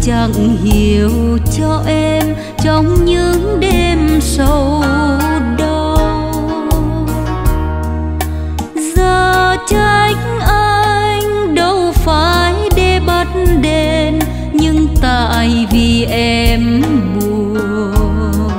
chẳng hiểu cho em trong những đêm sầu đau. Giờ trách anh đâu phải để bắt đền, nhưng tại vì em buồn.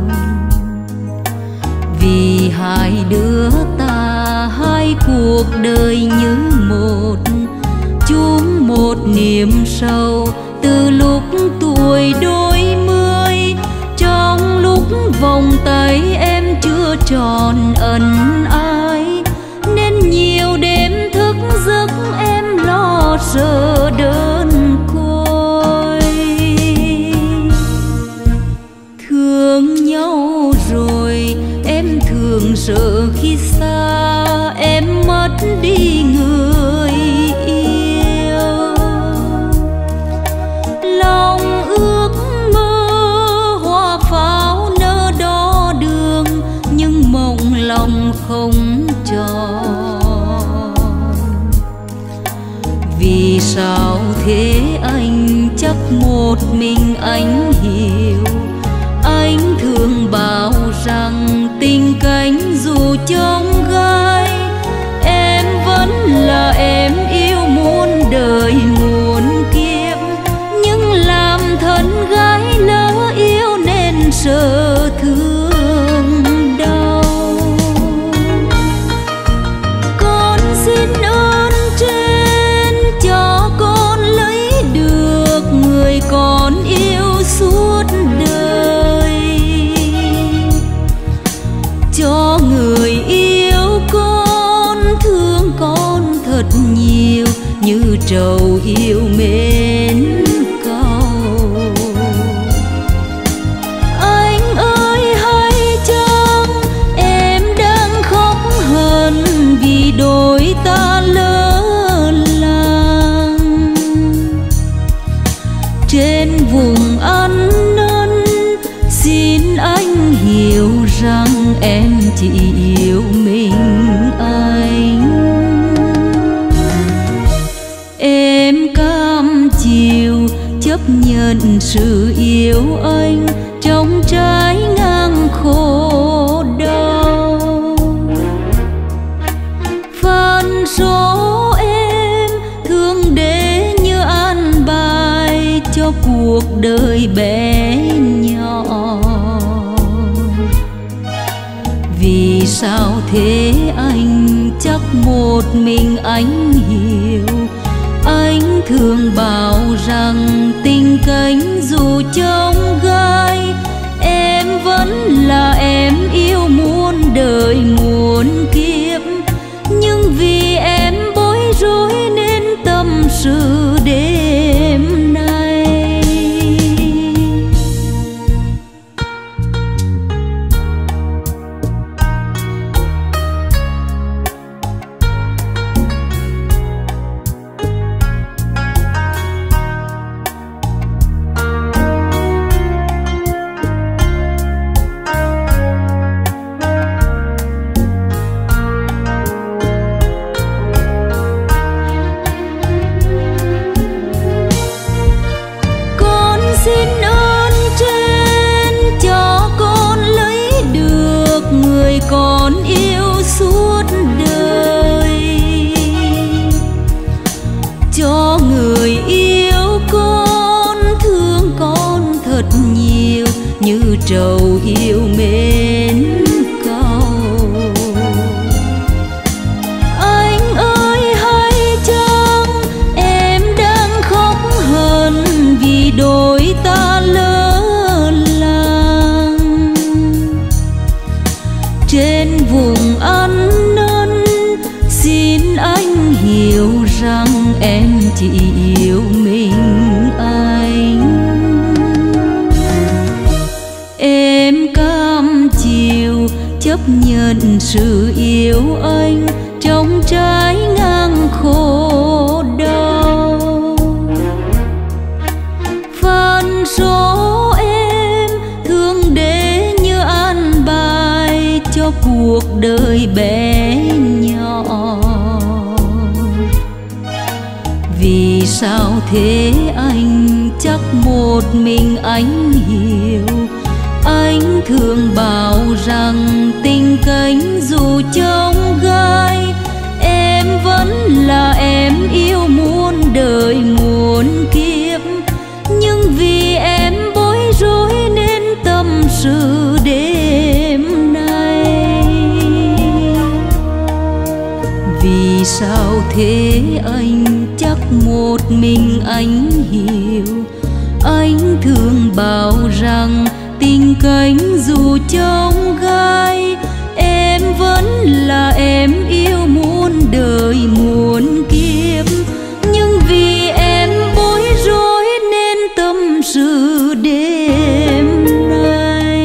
Vì hai đứa ta hai cuộc đời như một, chung một niềm sâu từ lúc tuổi đôi mươi. Trong lúc vòng tay em chưa tròn ân ai, nên nhiều đêm thức giấc em lo sợ đơn côi. Thương nhau rồi em thường sợ khi xa em mất đi người yêu. Lòng ước mơ hoa pháo nở đỏ đường, nhưng mộng lòng không tròn. Vì sao thế anh, chắc một mình anh hiểu. Anh thường bảo rằng tình cánh dù trong gai, em vẫn là em yêu muôn đời muôn kiếp. Nhưng làm thân gái lỡ yêu nên sợ thương đau. Con xin ơn trên cho con lấy được người con yêu suốt đời. Cho người yêu con thương con thật nhiều, như trầu yêu mến cầu. Anh ơi hãy chăng em đang khóc hờn vì đôi ta lỡ làng. Trên vùng ăn năn xin anh hiểu rằng em chỉ yêu mình anh. Em cam chịu chấp nhận sự yêu anh trong trái ngang khổ đau. Phận số em thương để như an bài cho cuộc đời bé nhỏ. Vì sao thế anh, chắc một mình anh hiểu. Anh thường bảo rằng tình cánh dù trong gai, em vẫn là em yêu muôn đời muôn kiếp. Nhưng vì em bối rối nên tâm sự đêm nay. Xin ơn trên cho con lấy được người con yêu suốt đời. Cho người yêu con thương con thật nhiều, như trầu yêu mến cầu. Anh ơi hãy chăng em đang khóc hờn vì đôi ta lỡ làng. Trên vùng ăn năn xin anh hiểu rằng em chỉ yêu mình anh. Em cam chịu chấp nhận sự yêu anh trong trái ngang khổ đau. Phận số em thương để như an bài cho cuộc đời bé nhỏ. Vì sao thế anh, chắc một mình anh hiểu. Anh thường bảo rằng tình cánh dù trông gai, em vẫn là em yêu muôn đời muôn kiếp. Nhưng vì em bối rối nên tâm sự đêm nay. Vì sao thế anh, chắc một mình anh hiểu. Anh thường bảo rằng tình cánh dù trông gai, em vẫn là em yêu muôn đời muôn kiếp. Nhưng vì em bối rối nên tâm sự đêm nay.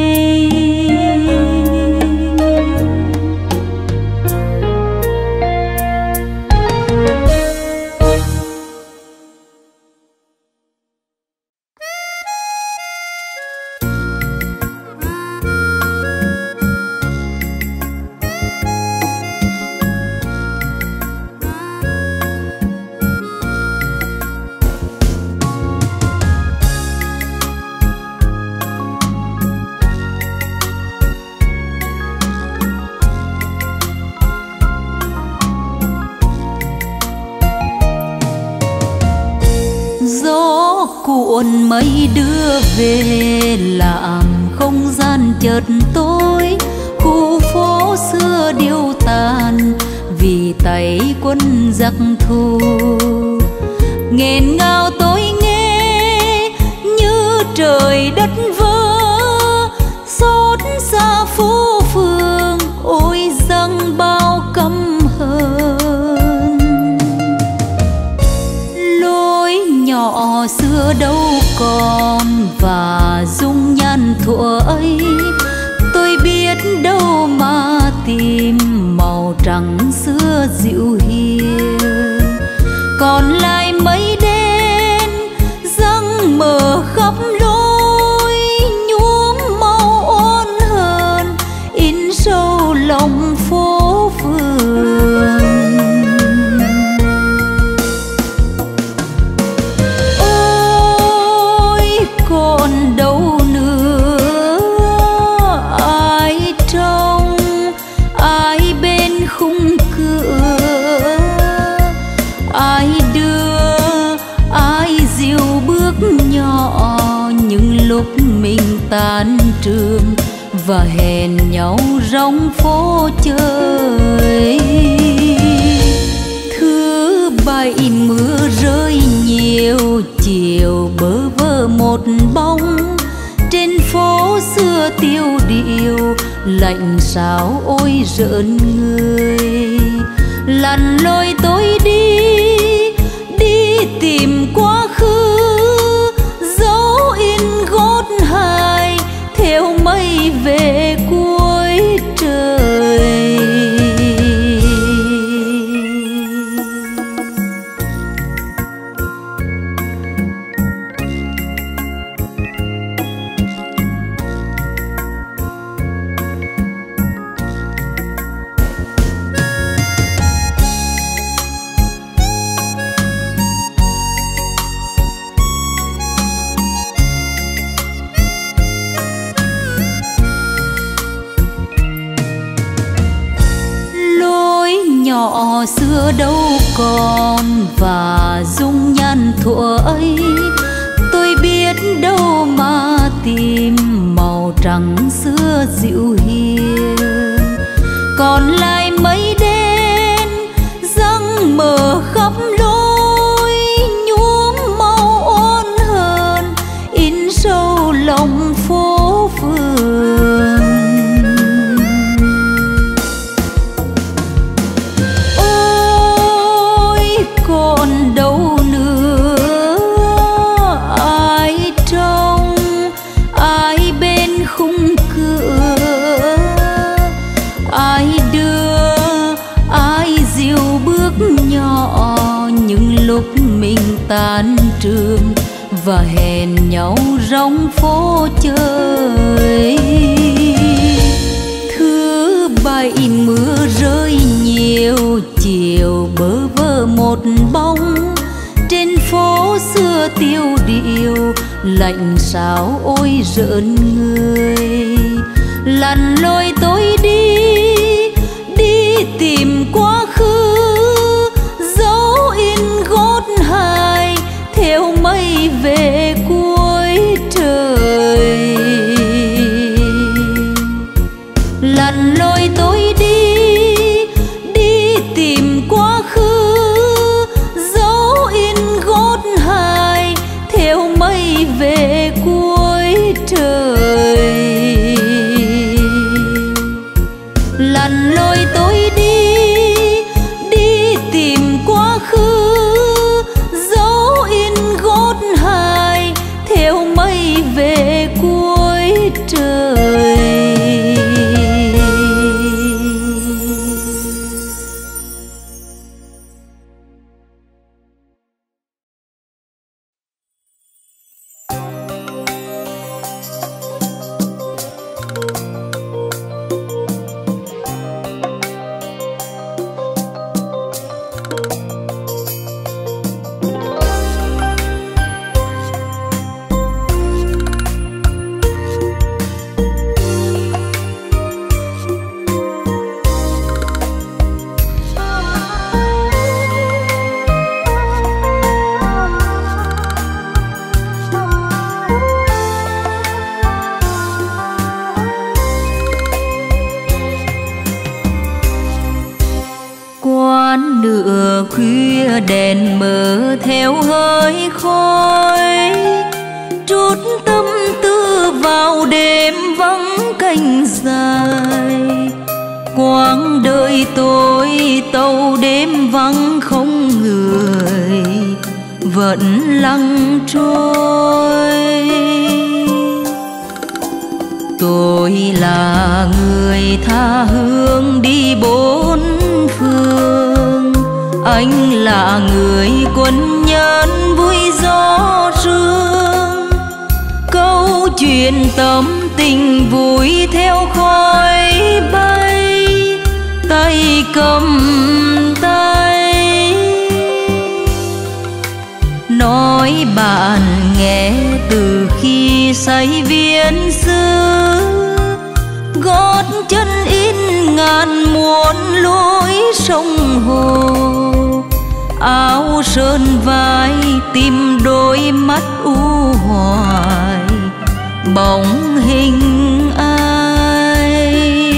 Cuộn mây đưa về làm không gian chợt tối, khu phố xưa điêu tàn vì tay quân giặc thù. Nghẹn ngào tôi nghe như trời đất vỡ, xót xa phố phường ôi dâng bao căm hờn. Lối nhỏ xưa đâu còn và dung nhan thuở ấy, tôi biết đâu mà tìm màu trắng xưa dịu hiền. Còn lại mây đen răng mờ khắp lối, nhuốm màu ôn hờn in sâu lòng phố phường. Còn đâu nữa ai trông, ai bên khung cửa, ai đưa, ai dìu bước nhỏ những lúc mình tan trường và hẹn nhau rong phố chơi. Thứ bảy mưa rơi nhiều, chiều bơ vơ một bóng trên phố xưa tiêu điều, lạnh sao ôi rợn người. Lặn lội tôi đi, đi tìm quá khứ, dấu in gót hài theo mây về cuối trời. Nhỏ xưa đâu còn và dung nhan thuở ấy, tôi biết đâu mà tìm màu trắng xưa dịu hiền. Còn lại mây đen răng mờ khắp lối, nhuốm màu ôn hờn in sâu lòng phố phường. Còn đâu nữa ai trông, ai bên khung cửa, ai đưa, ai dìu bước nhỏ những lúc mình tan trường và hẹn nhau rong phố chơi. Thứ bảy mưa rơi nhiều, chiều bơ vơ một bóng trên phố xưa tiêu điều, lạnh sao ôi rợn người. Lặn lội tôi đi, đi tìm quá khứ, dấu in gót hài theo mây về cuối trời. Lặn lội tôi đi, đi tìm quá khứ, dấu in gót hài theo mây về cuối trời. Lặn lội tôi đi, đi tìm quá khứ, dấu in gót hài theo mây về cuối trời. Nửa khuya đèn mờ theo hơi khói, trút tâm tư vào đêm vắng canh dài. Quãng đời tôi tàu đêm vắng không người, vẫn lặng trôi. Tôi là người tha hương đi bốn phương, anh là người quân nhân vui gió sương. Câu chuyện tâm tình vui theo khói bay, tay cầm tay. Nói bạn nghe từ khi say viên xưa, gót chân in ngàn muôn lối sông hồ. Áo sơn vai tìm đôi mắt u hoài, bóng hình ai.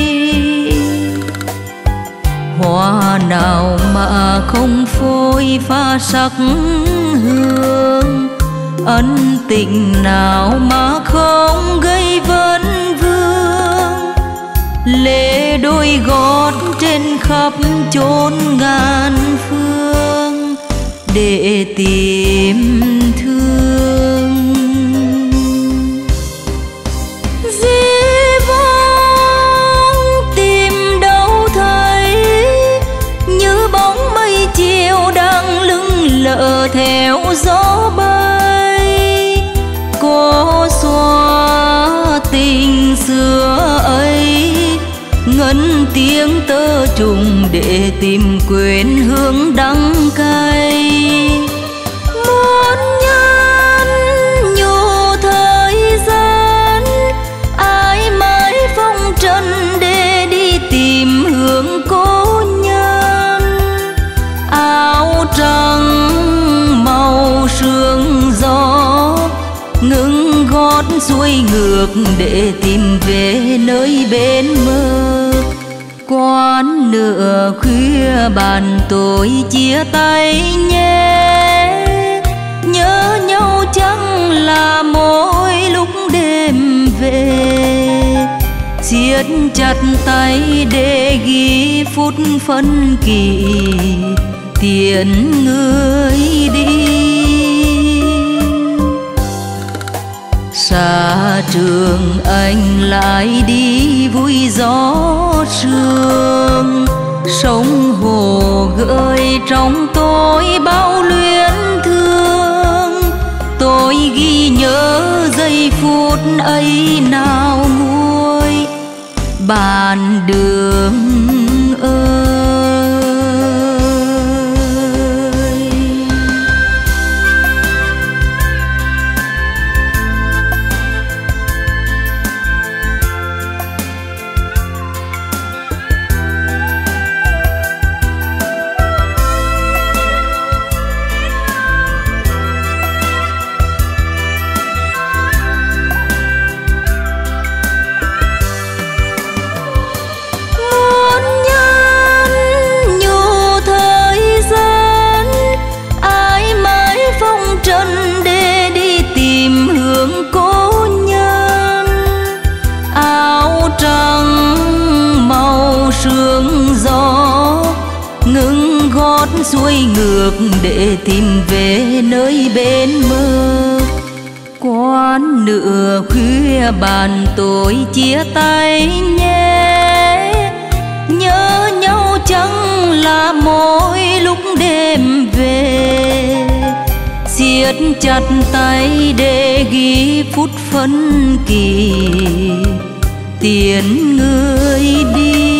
Hoa nào mà không phôi pha sắc hương, ân tình nào mà không gây vấn vương. Lệ đôi gót trên khắp chốn ngàn phương để tìm thương. Dĩ vãng tìm đâu thấy, như bóng mây chiều đang lững lờ theo gió bay. Cố xóa tình xưa ấy, ngân tiếng tơ trùng để tìm quên hương đắng cay. Muốn nhắn nhủ thời gian, ai mãi phong trần để đi tìm hương cố nhân. Áo trắng màu sương gió, ngừng gót xuôi ngược để tìm về nơi bên mơ. Quán nửa khuya bàn tôi chia tay nhé, nhớ nhau chẳng là mỗi lúc đêm về. Siết chặt tay để ghi phút phân kỳ, tiễn người đi. Xa trường anh lại đi vui gió sương, sông hồ gợi trong tôi bao luyến thương. Tôi ghi nhớ giây phút ấy nào nguôi bàn đường ơi. xuôi ngược để tìm về nơi bên mơ. Quán nửa khuya bàn tối chia tay nhé, nhớ nhau chẳng là mỗi lúc đêm về. Siết chặt tay để ghi phút phân kỳ tiễn người đi.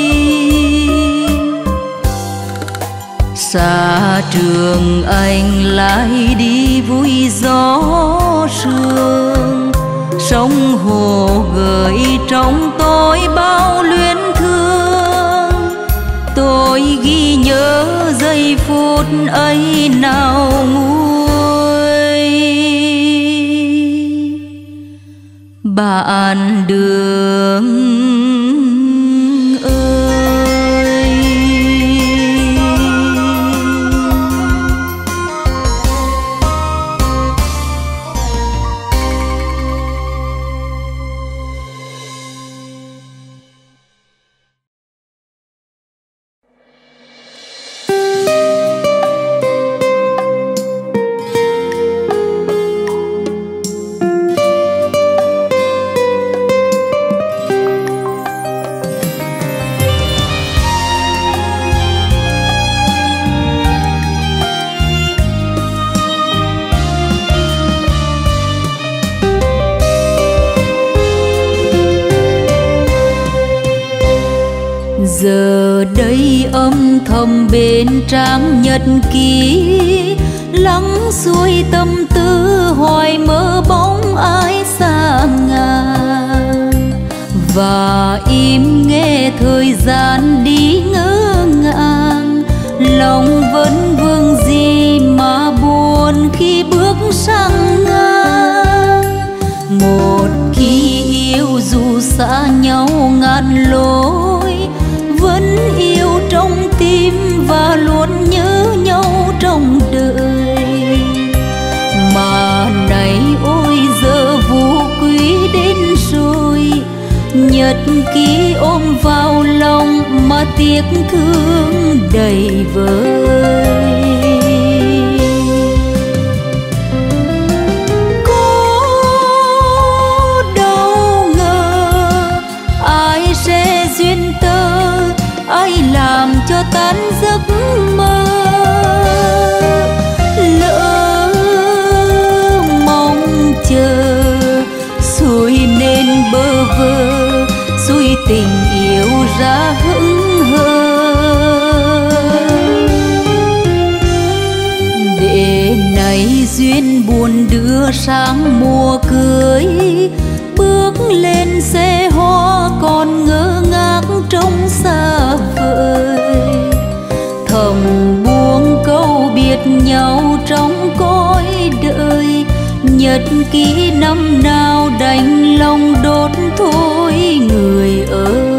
Xa trường anh lại đi vui gió sương, sông hồ gợi trong tôi bao luyến thương. Tôi ghi nhớ giây phút ấy nào nguôi. Bạn đường ơi, giờ đây âm thầm bên trang nhật ký, lắng xuôi tâm tư hoài mơ bóng ai xa ngàn. Và im nghe thời gian đi ngỡ ngàng, lòng vẫn vương gì mà buồn khi bước sang ngang. Một khi yêu dù xa nhau ngàn lối, vẫn yêu trong tim và luôn nhớ nhau trong đời. Mà này ôi giờ vô quý đến rồi, nhật ký ôm vào lòng mà tiếc thương đầy vơi. Có đâu ngờ ai sẽ duyên tơ, ai làm cho tan giấc mơ. Lỡ mong chờ xuôi nên bơ vơ, xuôi tình yêu ra hững hờ. Để này duyên buồn đưa sang mùa cưới, bước lên xe hoa còn ngơ ngác trong xa vời. Thầm buông câu biệt nhau trong cõi đời, nhật ký năm nào đành lòng đốt thôi người ơi.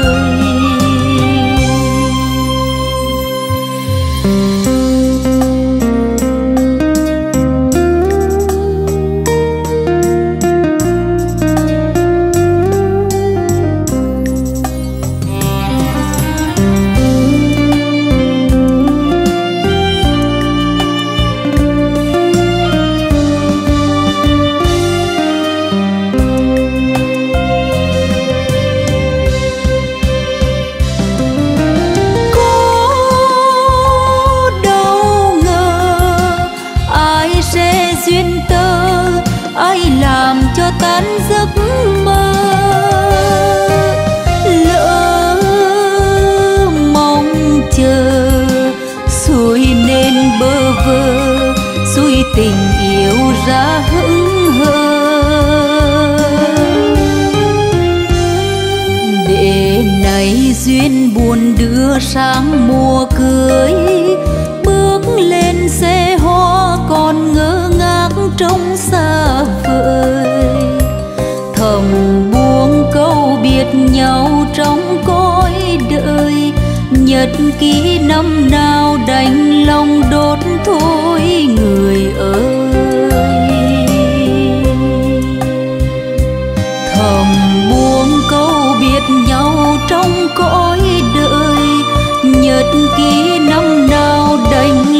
Tan giấc mơ. Lỡ mong chờ xuôi nên bơ vơ, xuôi tình yêu ra hững hờ. Để này duyên buồn đưa sang mùa cưới, bước lên xe hoa còn ngơ ngác trong xa vời. Thầm buông câu biệt nhau trong cõi đời, nhật ký năm nào đành lòng đốt thôi người ơi. Thầm buông câu biệt nhau trong cõi đời, nhật ký năm nào đành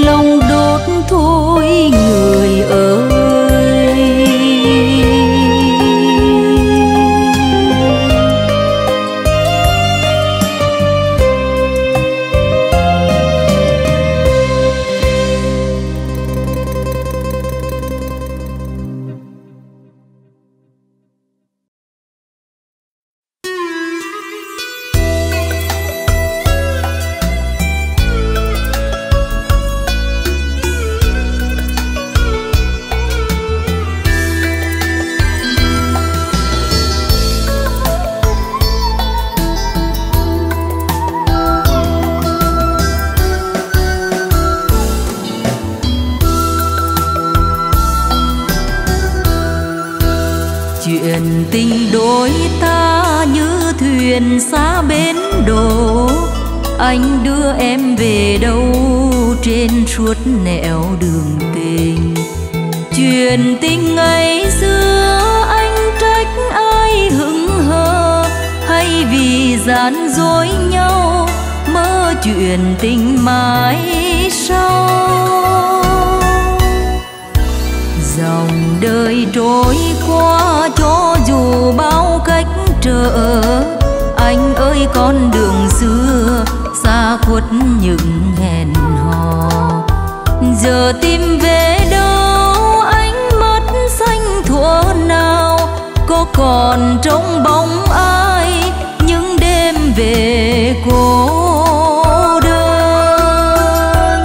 Chuyện tình đôi ta như thuyền xa bến đổ, anh đưa em về đâu trên suốt nẻo đường tình. Chuyện tình ngày xưa anh trách ai hững hờ, hay vì gian dối nhau mơ chuyện tình mãi sau. Dòng đời trôi qua cho dù bao cách trở, anh ơi con đường xưa xa khuất những hẹn hò. Giờ tìm về đâu anh mất xanh thuở nào, có còn trong bóng ai những đêm về cô đơn.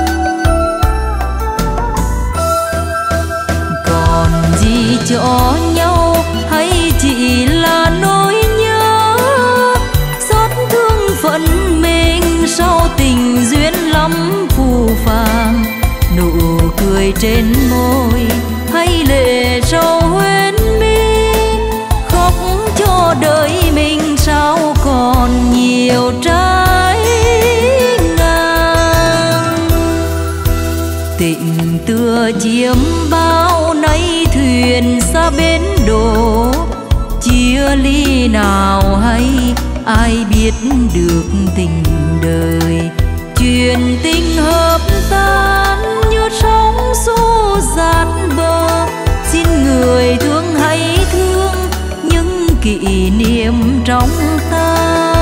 Còn gì cho nhau hay chỉ là nỗi nhớ, xót thương phận mình sau tình duyên lắm phù phàng. Nụ cười trên môi hay lệ sâu huyễn mi, khóc cho đời mình sao còn nhiều trái ngang. Tình tựa chiếm bao nay thuyền xa bến đổ, chia ly nào hay ai biết được tình đời. Chuyện tình hợp tan như sóng xô dạt bờ, xin người thương hãy thương những kỷ niệm trong ta.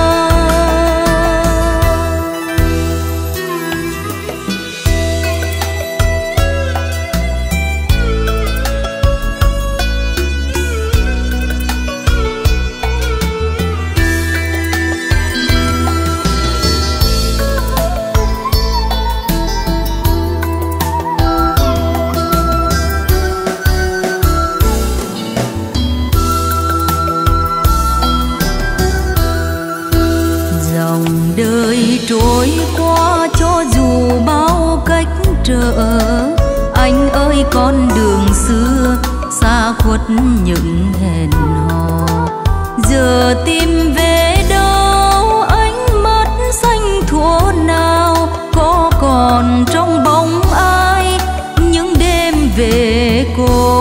Đời trôi qua cho dù bao cách trở, anh ơi con đường xưa xa khuất những hẹn hò. Giờ tìm về đâu anh mất xanh thuở nào, có còn trong bóng ai những đêm về cô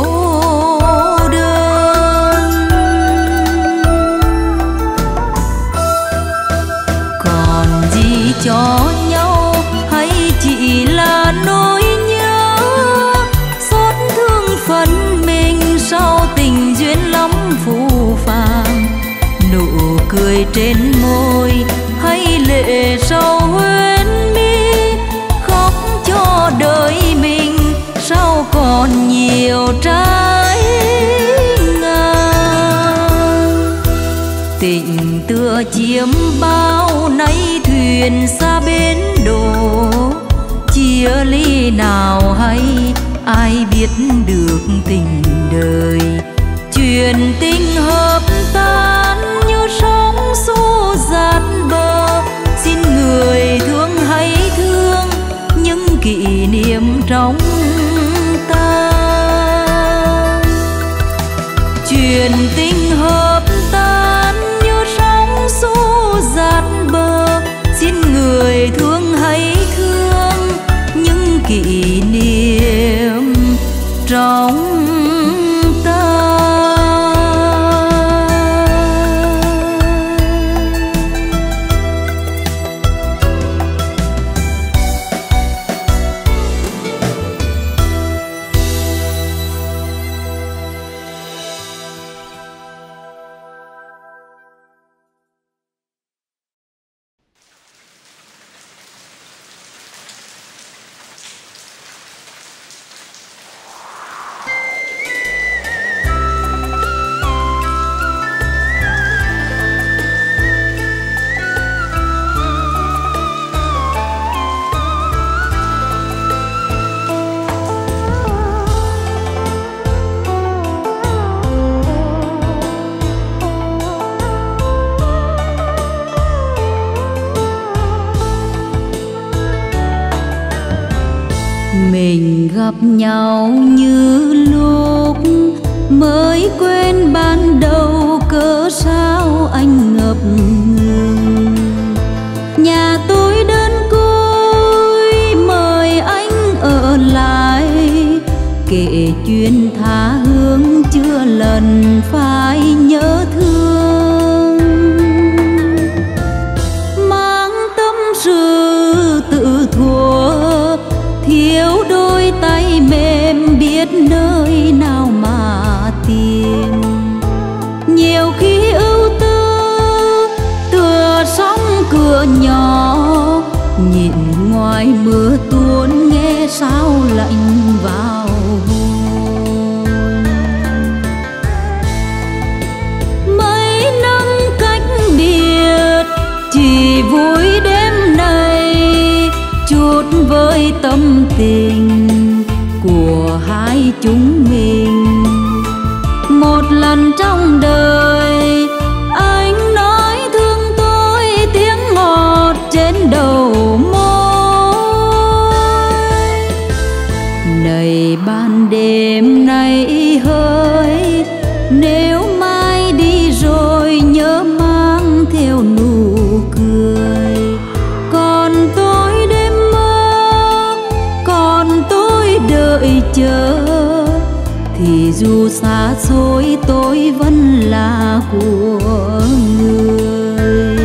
đơn. Còn gì cho nhau hay chỉ là nỗi nhớ, xót thương phận mình sau tình duyên lắm phù phàng. Nụ cười trên môi hay lệ sâu huyễn mi, khóc cho đời mình sao còn nhiều trái ngang. Tình tựa chiếm bao nay thuyền xa bến đổ, chia ly nào hay ai biết được tình đời. Chuyện tình hợp tan như sóng xô dạt bờ, xin người thương hãy thương những kỷ niệm trong ta. Chuyện tình hợp tan như sóng xô dạt bờ, xin người thương hãy thương những kỷ niệm trong ta. Mình gặp nhau như lúc mới quên ban đầu cớ sao anh ngập ngừng. Nhà tôi đơn côi mời anh ở lại, kể chuyện tha hương chưa lần phải nhớ thương. Mang tâm sự tự thuở, thiếu đôi tay mềm biết nơi nào mà tìm. Nhiều khi ưu tư tựa sóng cửa nhỏ, nhìn ngoài mưa tuôn nghe sao lạnh vào hồn. Mấy năm cách biệt chỉ vui đêm nay, chút với tâm tình của hai chúng mình. Một lần trong đời anh nói thương tôi tiếng ngọt trên đầu môi. Này ban đêm nay hơi, nếu mai đi rồi nhớ mang theo nụ cười. Còn tôi đêm mơ, còn tôi đợi chờ, thì dù xa xôi tôi vẫn là của người.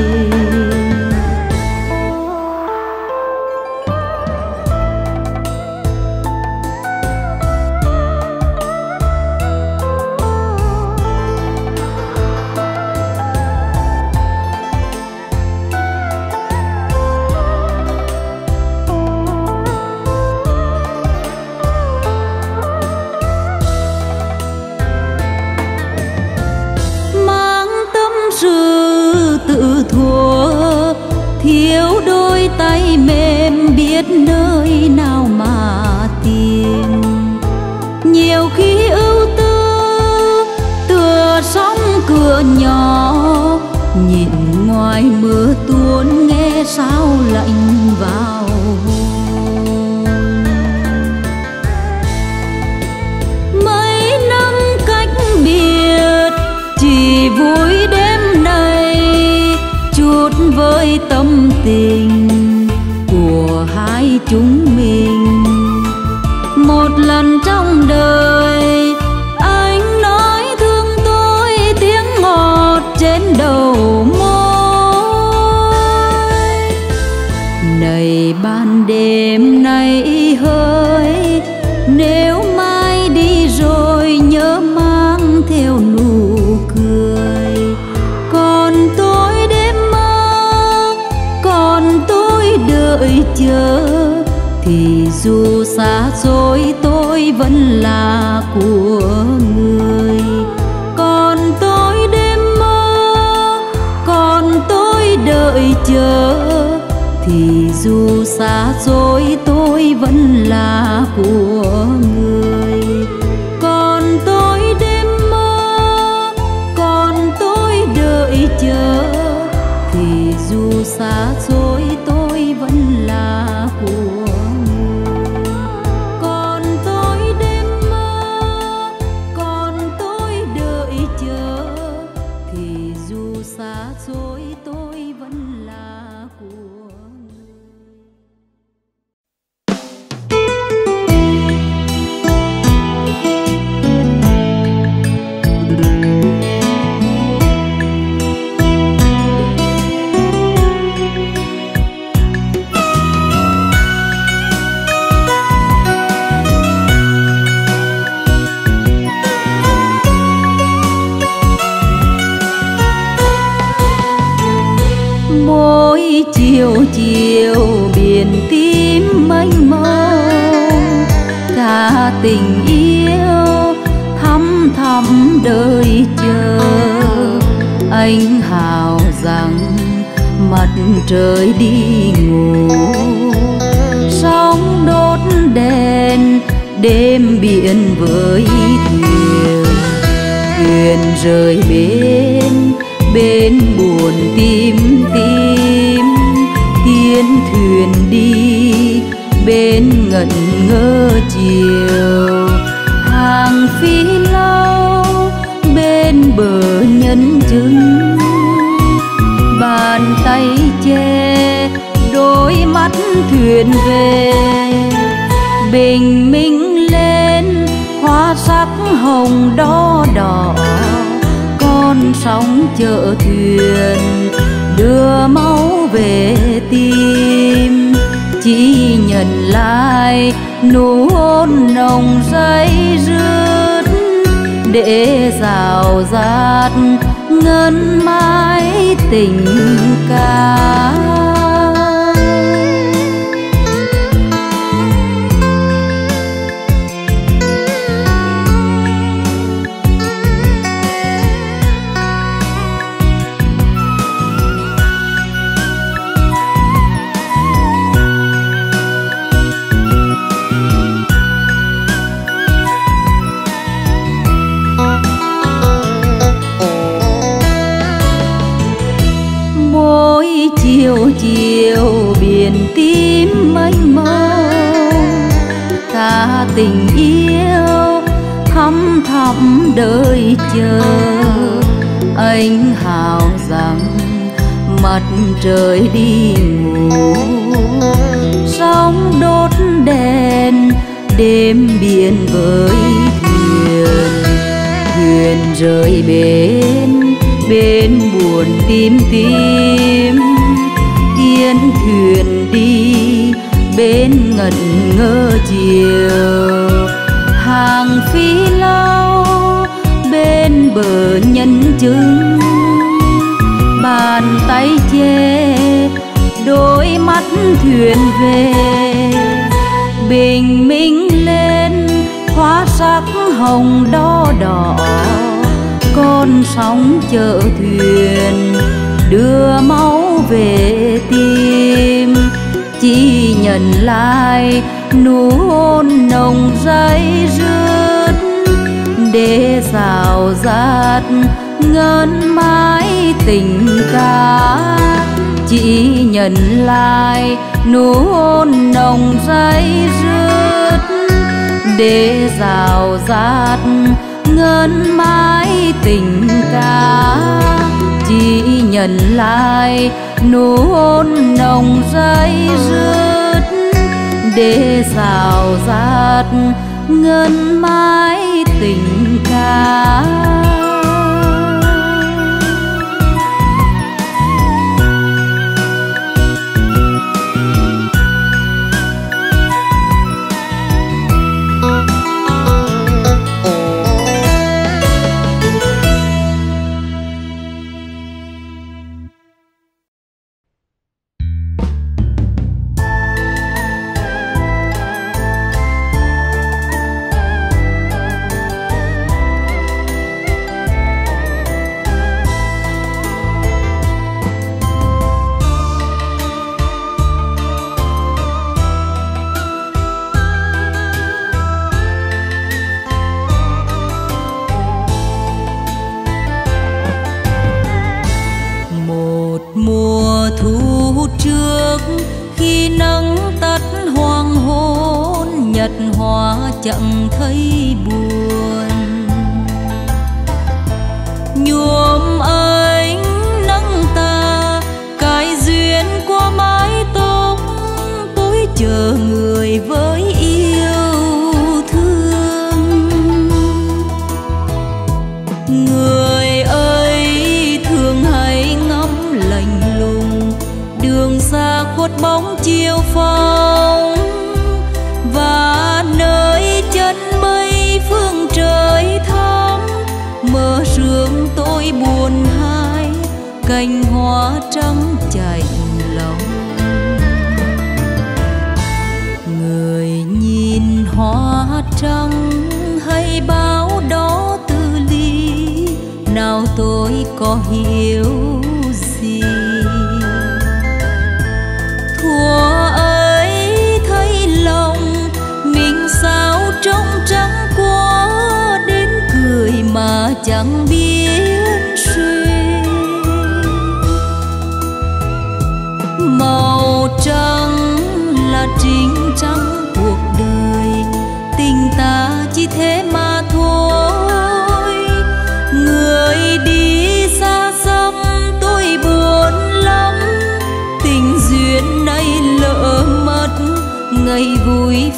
Tự thua thiếu đôi tay mềm biết nơi nào mà tìm. Nhiều khi ưu tư tựa sóng cửa nhỏ, nhìn ngoài mưa tuôn nghe sao lạnh vào hồn. Mấy năm cách biệt chỉ vui đêm nay, chút với tâm tình của hai chúng mình. Một lần trong đời anh nói thương tôi tiếng ngọt trên đầu môi. Này ban đêm nay hơi, nếu mai đi rồi nhớ mang theo nụ cười. Còn tôi đêm mơ, còn tôi đợi chờ, thì dù xa xôi tôi vẫn là của người. Còn tôi đêm mơ, còn tôi đợi chờ, thì dù xa xôi tôi vẫn là của người. Còn tôi đêm mơ, còn tôi đợi chờ, thì dù xa xôi tôi vẫn là của người. Còn tôi đêm mơ, còn tôi đợi chờ, thì dù xa xôi tôi vẫn là của người. Mỗi chiều chiều biển tím mênh mông, cả tình yêu thăm thẳm đợi chờ. Anh hào rằng mặt trời đi ngủ, sóng đốt đèn đêm biển với thuyền. Thuyền rời bên buồn tim tim, tiến thuyền đi bên ngẩn ngơ chiều. Hàng phi lâu nhân chứng. Bàn tay che đôi mắt thuyền về, bình minh lên hoa sắc hồng đỏ đỏ. Con sóng chợ thuyền đưa máu về tim, chỉ nhận lại nụ hôn nồng dây dứt, để rào rạt ngân mãi tình ca. Chiều chiều biển tím mênh mông, ta tình yêu thăm thẳm đợi chờ. Anh hào rằng mặt trời đi ngủ, sóng đốt đèn đêm biển với thuyền. Thuyền rời bến bên buồn tim tim, yên thuyền đi bên ngẩn ngơ chiều. Hàng phi lao bên bờ nhân chứng, bàn tay che đôi mắt thuyền về, bình minh lên hoa sắc hồng đỏ đỏ. Con sóng chợ thuyền đưa máu về tim, chỉ nhận lại nụ hôn nồng dây dứt, để rào rạt ngân mãi tình ca. Chỉ nhận lại nụ hôn nồng dây dứt, để rào rạt ngân mãi tình ca. Chỉ nhận lại nụ hôn nồng dây dứt, để rào rạt ngân mãi tình ca. Chẳng thấy buồn nhuộm ánh nắng ta, cái duyên qua mái tóc. Tôi chờ người với yêu thương, người ấy thường hay ngắm lạnh lùng, đường xa khuất bóng chiều phong. Và nơi chân mây phương trời thắm, mơ sương tôi buồn hai, cành hoa trắng chạnh lòng. Người nhìn hoa trắng hay báo đó từ ly, nào tôi có hiểu gì. Thuở ấy thấy lòng mình sao trong trắng quá, đến cười mà chẳng biết suy. Màu trắng là chính trắng cuộc đời, tình ta chỉ thế mà thôi. Người đi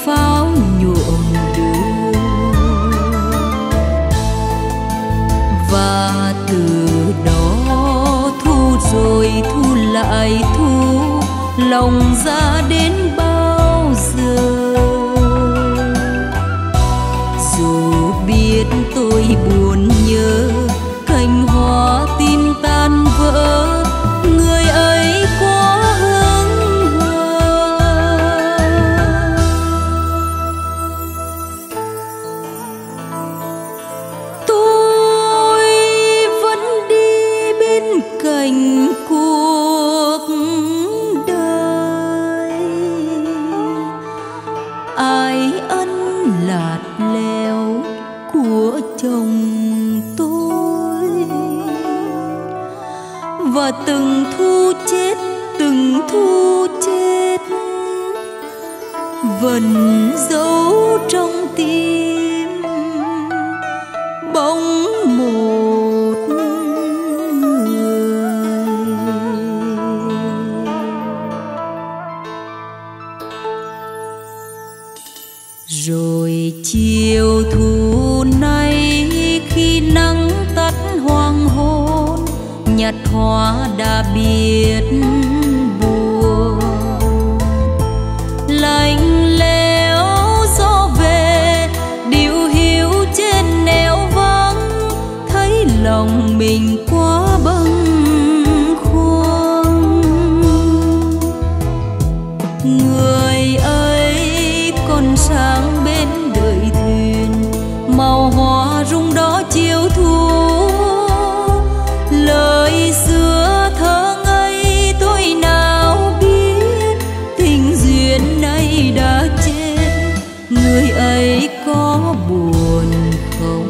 pháo nhuộm đường. Và từ đó thu rồi thu lại thu, lòng ra đến bao giờ. Dù biết tôi buồn nhớ cành hoa tim tan vỡ, người ấy quá hững hờ. Tôi vẫn đi bên cạnh cuộc đời, ai ân lạt leo của chồng tôi. Và từng thu chết, từng thu chết vẫn giấu trong tim bóng một người. Rồi chiều thu nay khi nắng tắt hoàng hôn, nhặt hoa đã biết buồn. Lạnh lẽo gió về điệu hiu trên nẻo vắng, thấy lòng mình quá bâng khuâng. Người ấy còn sáng bên đời thuyền, màu hoa rung đó chiều thu. Lời xưa thơ ngây tôi nào biết, tình duyên này đã chết. Người ấy có buồn không?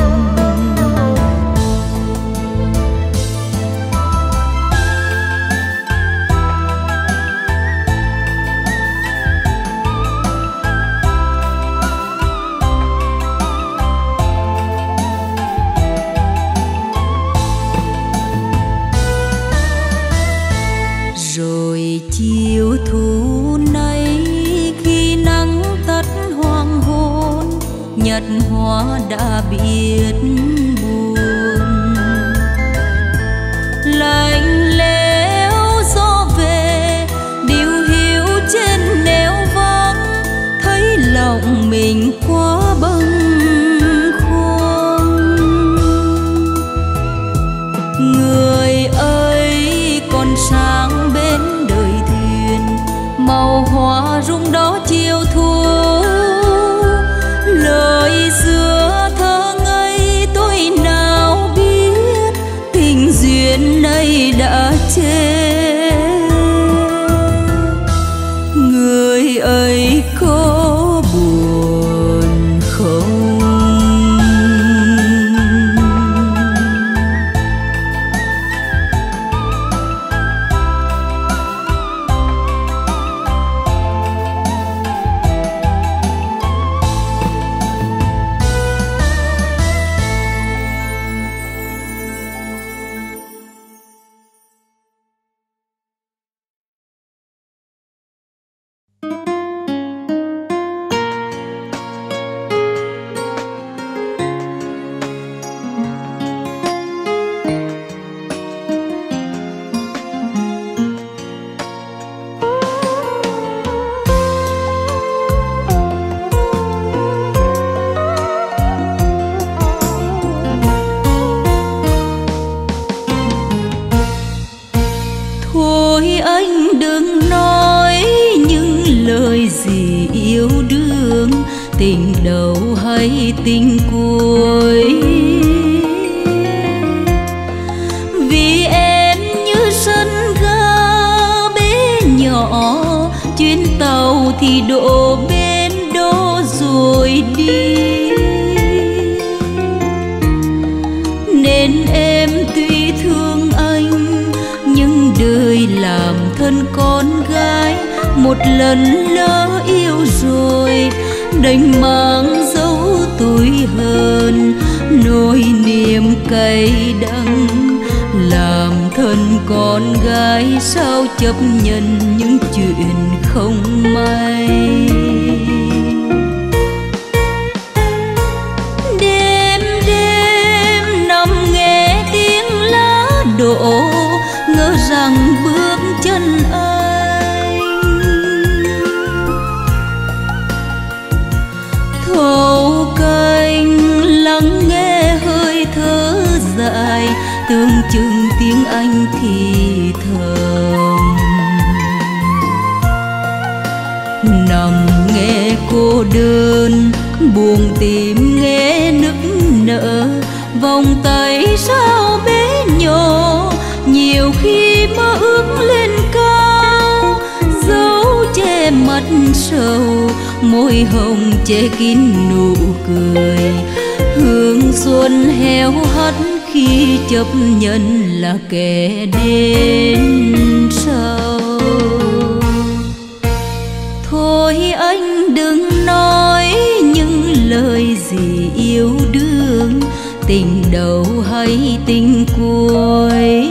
Rồi chiều thu nay khi nắng tắt hoàng hôn, nhặt hoa đã biết buồn. Lạnh lẽo gió về điệu hiu trên nẻo vắng, thấy lòng mình quá bâng khuâng. Người ấy còn sáng bên đời thuyền, màu hoa rung đó chiều thu. Lời xưa thơ ngây tôi nào biết, tình duyên này đã chết. Người ấy có buồn không? Tình đầu hay tình cuối, vì em như sân ga bé nhỏ, chuyến tàu thì đổ bên đó rồi đi. Nên em tuy thương anh, nhưng đời làm thân con gái, một lần lỡ yêu rồi đành mang dấu tuổi hờn, nỗi niềm cay đắng. Làm thân con gái sao chấp nhận những chuyện không may. chân anh. Thấu canh lắng nghe hơi thở dài, tương chừng tiếng anh thì thầm. Nằm nghe cô đơn buồn tìm nghe nức nở, vòng tay sao bé nhỏ nhiều khi mơ ước lên cao, dấu che mắt sầu môi hồng che kín nụ cười. Hương xuân héo hắt khi chấp nhận là kẻ đến sau. Thôi anh đừng nói những lời gì yêu đương, tình đầu hay tình cuối.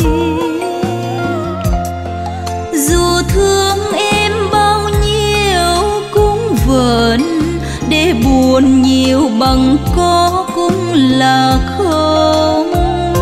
Dù thương em bao nhiêu cũng vẫn, để buồn nhiều bằng có cũng là không.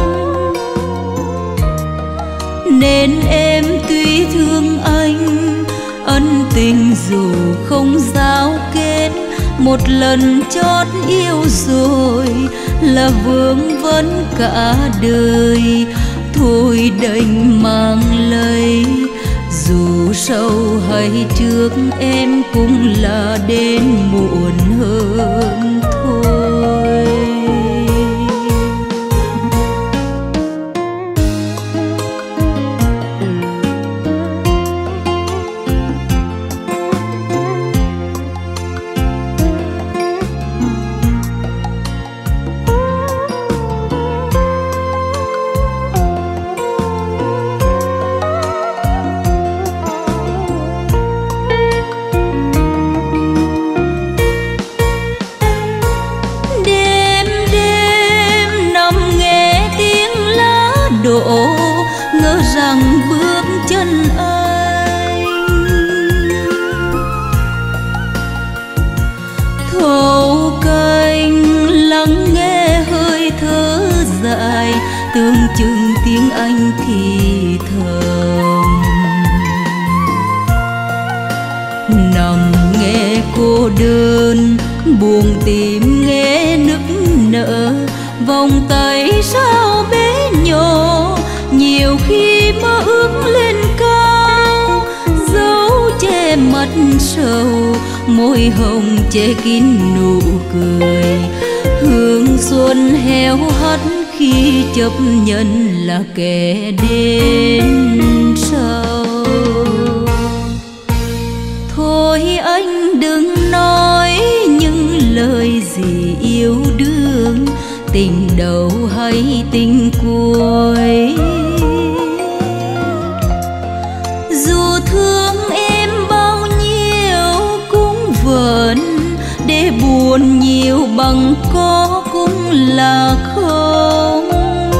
Nên em tuy thương anh, ân tình dù không giao kết, một lần chót yêu rồi là vương vấn cả đời. Thôi đành mang lấy, dù sâu hay trước em cũng là đến muộn hơn thôi. Ngỡ rằng bước chân anh thấu canh lắng nghe hơi thở dài, tương chừng tiếng anh thì thầm. Nằm nghe cô đơn buồn tìm nghe nức nở, vòng tay sao bé nhỏ nhiều khi mơ ước lên cao, dấu che mắt sầu môi hồng che kín nụ cười. Hương xuân héo hắt khi chấp nhận là kẻ đến sau. Thôi anh đừng nói những lời gì yêu đương, tình đầu hay tình cuối. Dù thương em bao nhiêu cũng vẫn, để buồn nhiều bằng có cũng là không.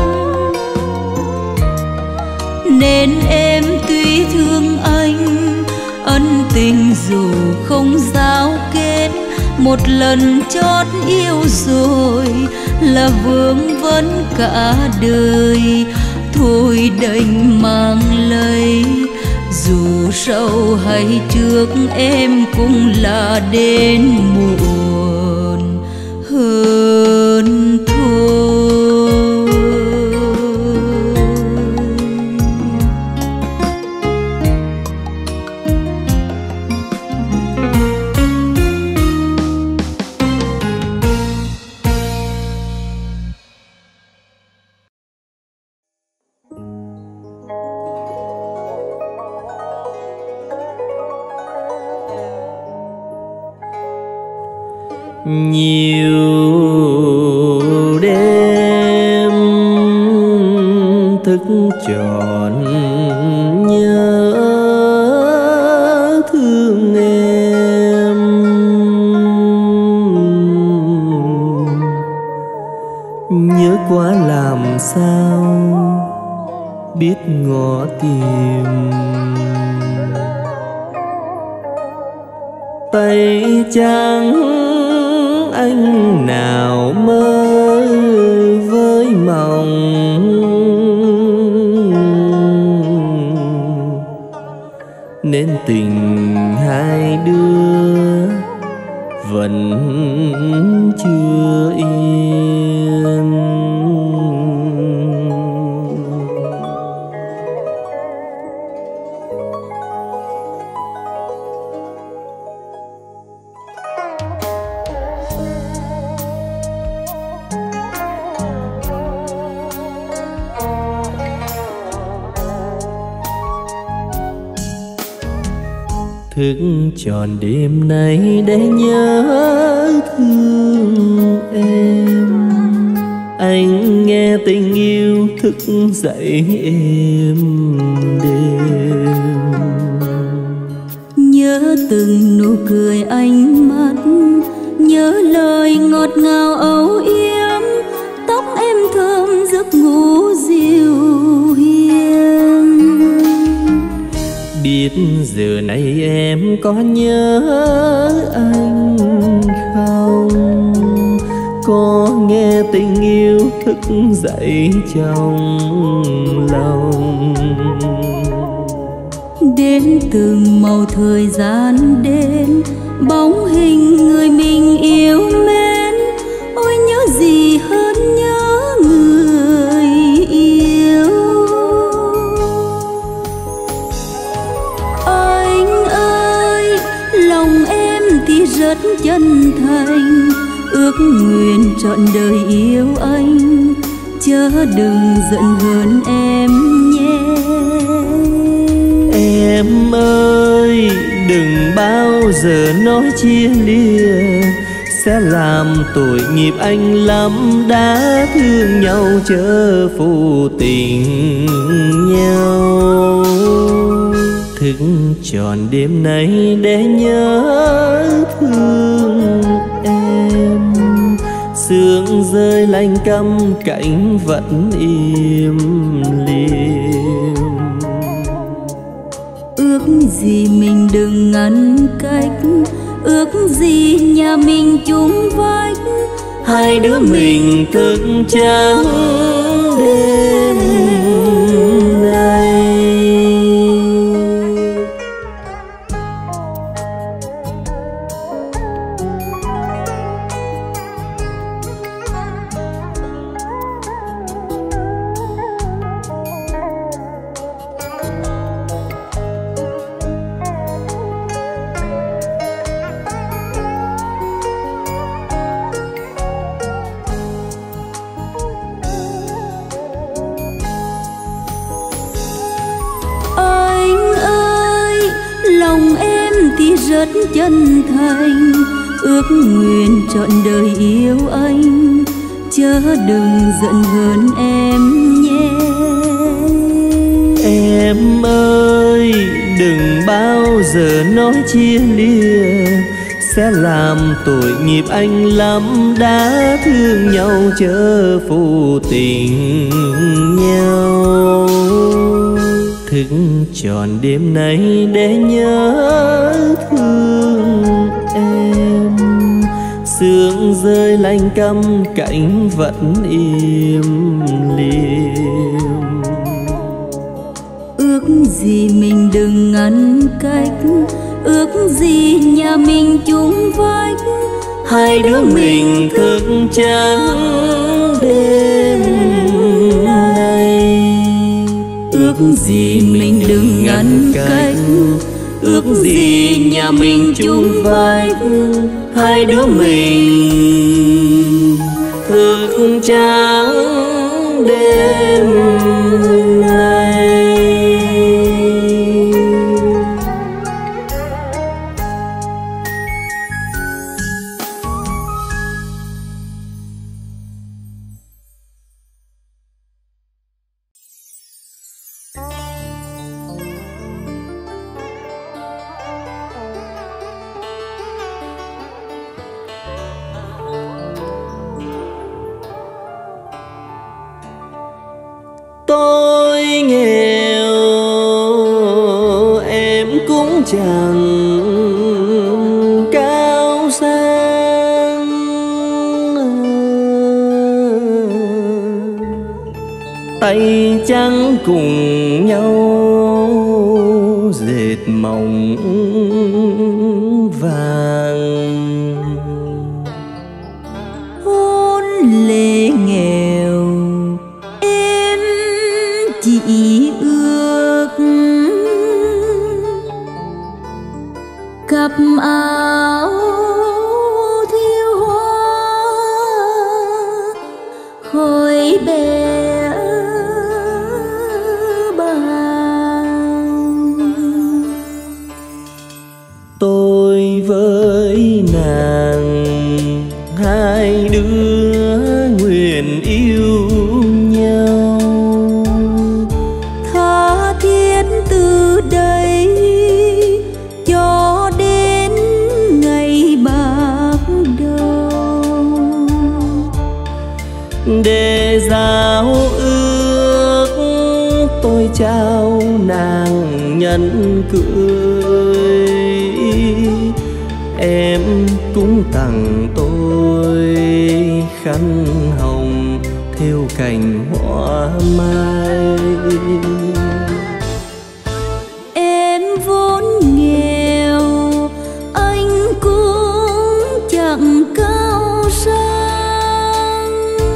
Nên em tuy thương anh, ân tình dù không giao kết, một lần chót yêu rồi là vương vấn cả đời. Thôi đành mang lấy, dù sâu hay trước em cũng là đến muộn hơn thôi. Nhiều đêm thức trọn nhớ thương em, nhớ quá làm sao biết ngỏ tìm. Tay trắng anh nào mơ với mộng, nên tình hai đứa vẫn chưa yên. Thức tròn đêm nay để nhớ thương em, anh nghe tình yêu thức dậy êm đêm. Nhớ từng nụ cười ánh mắt, nhớ lời ngọt ngào âu yếm, tóc em thơm giấc ngủ dịu hiền. Biết giờ này em có nhớ anh không, có nghe tình yêu thức dậy trong lòng. Đến từng màu thời gian đến, bóng hình người mình yêu mến, ôi nhớ gì hơn nhớ người yêu. Anh ơi, lòng em thì rất chân thành, ước nguyện trọn đời yêu anh, chớ đừng giận hờn em nhé. Em ơi, đừng bao giờ nói chia lìa, sẽ làm tội nghiệp anh lắm. Đã thương nhau chớ phụ tình nhau. Thức tròn đêm nay để nhớ thương em, sương rơi lạnh căm cảnh vẫn im lìm. Ước gì mình đừng ngăn cách, ước gì nhà mình chung vách, hai đứa mình thức trắng đêm nay. rất chân thành, ước nguyện trọn đời yêu anh, chớ đừng giận hờn em nhé. Em ơi, đừng bao giờ nói chia lìa, sẽ làm tội nghiệp anh lắm. Đã thương nhau chớ phụ tình nhau, thức tròn đêm nay để nhớ thương em. Sương rơi lạnh căm cảnh vẫn im lìm. Ước gì mình đừng ngăn cách, ước gì nhà mình chung vách, hai đứa mình thức trắng đêm nay. Ước gì mình đừng ngăn cách, ước gì nhà mình chung vách, hai đứa mình thức trắng đêm nay. Tôi nghèo em cũng chẳng cao sang, tay trắng cùng nhau dệt mộng vàng. Hôn lệ nghèo em chỉ ước cặp áo thiêu hoa khói bè bàng. Tôi với nàng hai đứa nguyện yêu nhau, tha thiết từ đây cho đến ngày bạc đầu. để giao ước tôi trao nàng nhẫn cưới, em cũng tặng tôi khăn hồng thêu cành hoa mai. Em vốn nghèo anh cũng chẳng cao sang,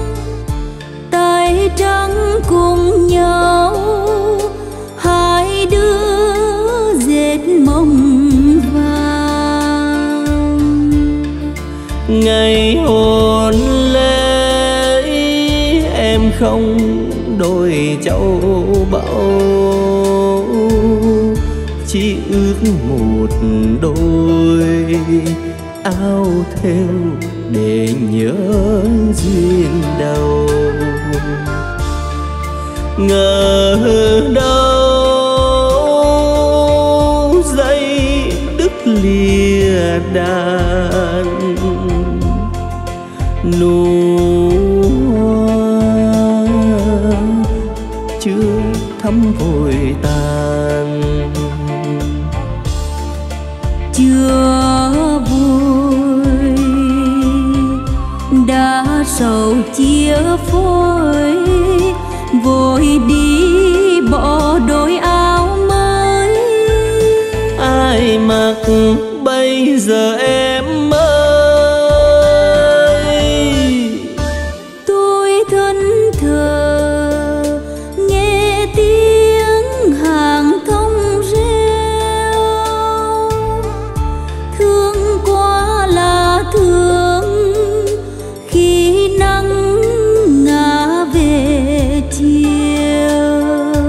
tay trắng cùng nhau hai đứa dệt mộng vàng. Ngày hôn lễ em không đôi châu báu, chỉ ước một đôi áo thêu để nhớ duyên đầu. Ngờ đâu dây đứt lìa đàn, nụ hoa chưa thắm vội tàn. Chưa vui đã sầu chia phôi, vội đi bỏ đôi áo mới. Ai mặc bây giờ em ơi? Tôi thẫn thờ nghe tiếng hàng thông reo, thương quá là thương khi nắng ngả về chiều.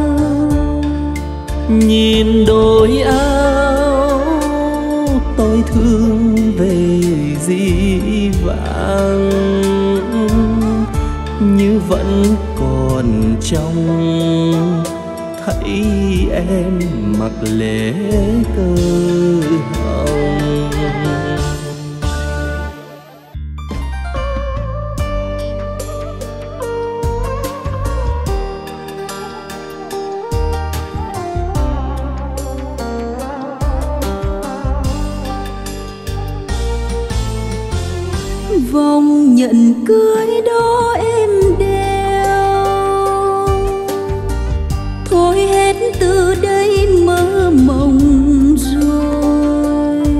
Nhìn đôi áo tôi thương về dĩ vãng, như vẫn còn trong thấy em mặc lễ cơ hồng. Vòng nhận cưới đó em đeo, thôi hết từ đây mơ mộng rồi.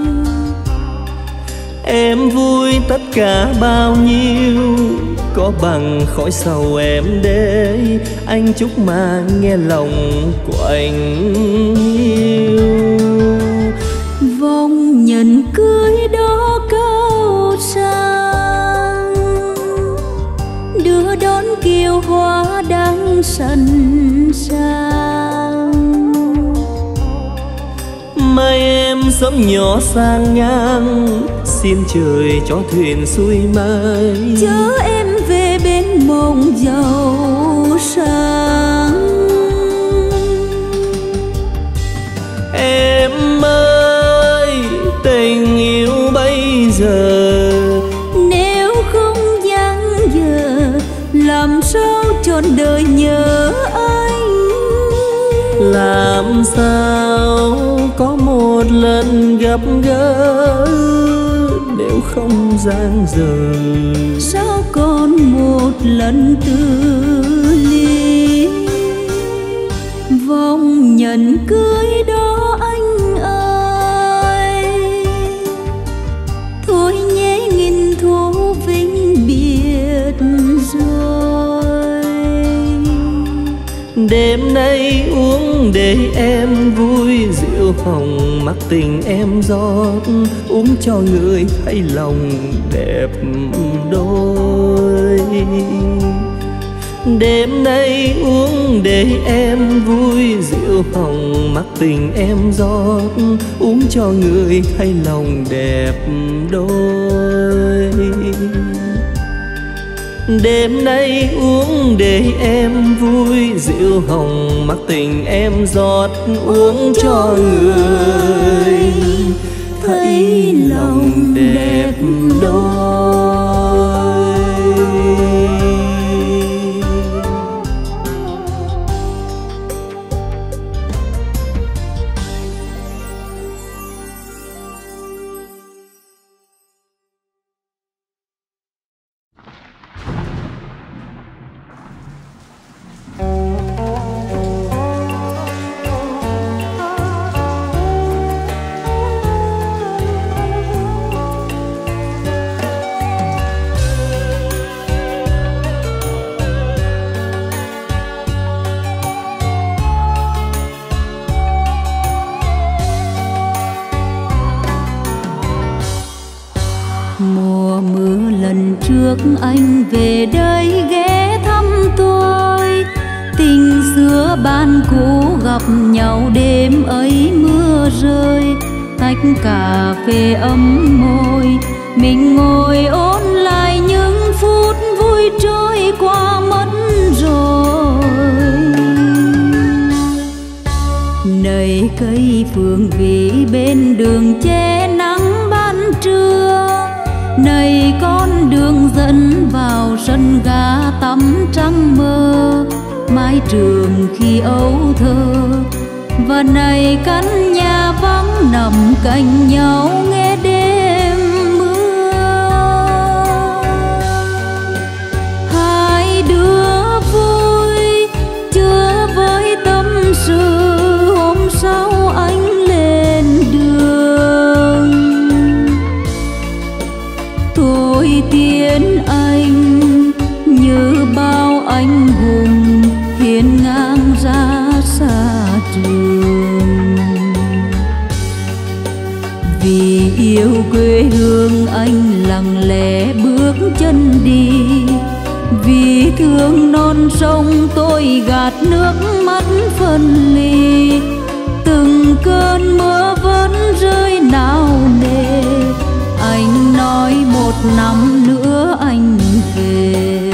Em vui tất cả bao nhiêu, có bằng khói sầu em để anh chúc mà nghe lòng của anh yêu. Vòng nhận cưới đó cao sang, đưa đón kiều hoa đang sẵn sàng. Mai em sớm nhỏ sang ngang, xin trời cho thuyền xuôi mai. Chớ em về bên mộng giàu sang. Em ơi, tình yêu bây giờ Nếu không dang dở, làm sao trọn đời nhớ anh. làm sao có một lần gặp gỡ nếu không dang dở. Sao còn một lần từ ly, vòng nhận cưới đó anh rồi. Đêm nay uống để em vui, rượu hồng mặc tình em rót, uống cho người thấy lòng đẹp đôi. Đêm nay uống để em vui, rượu hồng mặc tình em rót, uống cho người thấy lòng đẹp đôi. Đêm nay uống để em vui, rượu hồng mặc tình em rót, uống cho người thấy lòng đẹp đôi. Mùa mưa lần trước anh về đây ghé thăm tôi, tình xưa ban cũ gặp nhau đêm ấy mưa rơi. Tách cà phê ấm môi, mình ngồi ôn lại những phút vui trôi qua mất rồi. Này cây phượng vĩ bên đường che nắng ban trưa, này con đường dẫn vào sân ga tắm trăng mơ, mái trường khi ấu thơ. Và này căn nhà vắng nằm cạnh nhau nghe đêm mưa. Hai đứa vui chưa với tâm sự, hôm sau anh lên đường. Tôi tiến anh như bao anh hùng hiên ngang ra xa trường. Vì yêu quê hương anh lặng lẽ bước chân đi, vì thương non sông tôi gạt nước mắt phân ly. Từng cơn mưa vẫn rơi nào nề, anh nói một năm nữa anh về.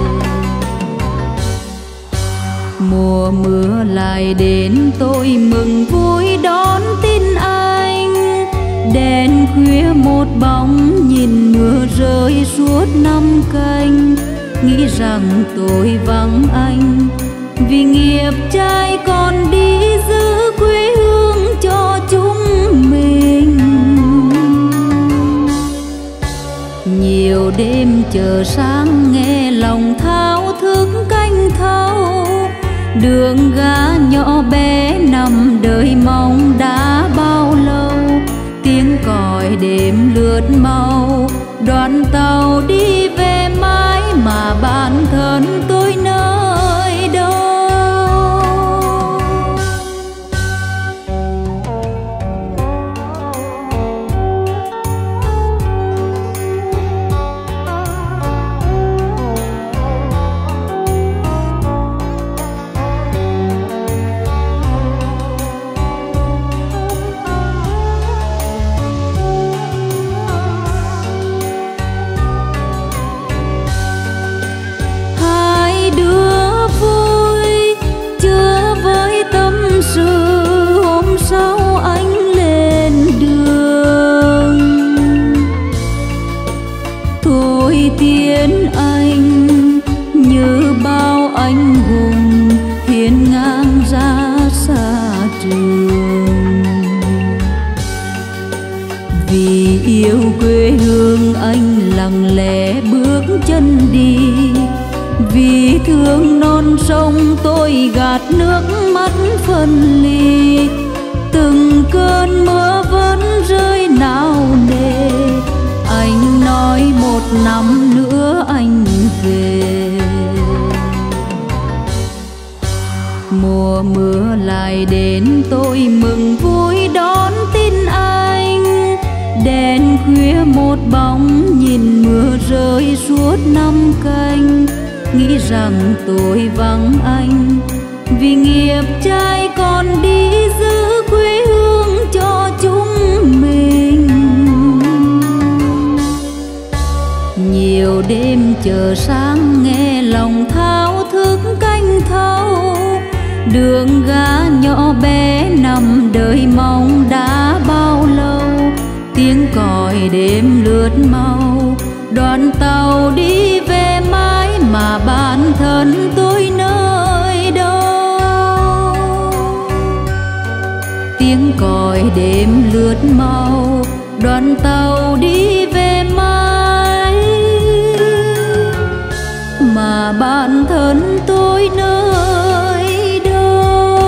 Mùa mưa lại đến tôi mừng vui đón tin anh. Đèn khuya một bóng nhìn mưa rơi suốt năm canh, nghĩ rằng tôi vắng anh vì nghiệp trai còn đi giữ quê hương cho chúng mình. Nhiều đêm chờ sáng nghe lòng thao thức canh thâu, đường gá nhỏ bé nằm đợi mong đã bao lâu. Tiếng còi đêm lướt mau, đoàn tàu đi về mãi mà bản thân tôi nơi đâu. Tiến anh như bao anh hùng hiên ngang ra xa trường. Vì yêu quê hương anh lặng lẽ bước chân đi, vì thương non sông tôi gạt nước mắt phân ly. Từng cơn mưa vẫn rơi nào nề, anh nói một năm nữa anh về. mùa mưa lại đến, tôi mừng vui đón tin anh. Đèn khuya một bóng nhìn mưa rơi suốt năm canh, nghĩ rằng tôi vắng anh vì nghiệp trai còn đi giữ quê hương cho chúng mình. Nhiều đêm chờ sáng nghe lòng thao thức canh thâu, đường gá nhỏ bé nằm đợi mong đã bao lâu. Tiếng còi đêm lướt mau, đoàn tàu đi về mãi mà bản thân tôi nơi đâu. Tiếng còi đêm lướt mau, đoàn tàu đi về mãi mà bản thân tôi nơi đâu.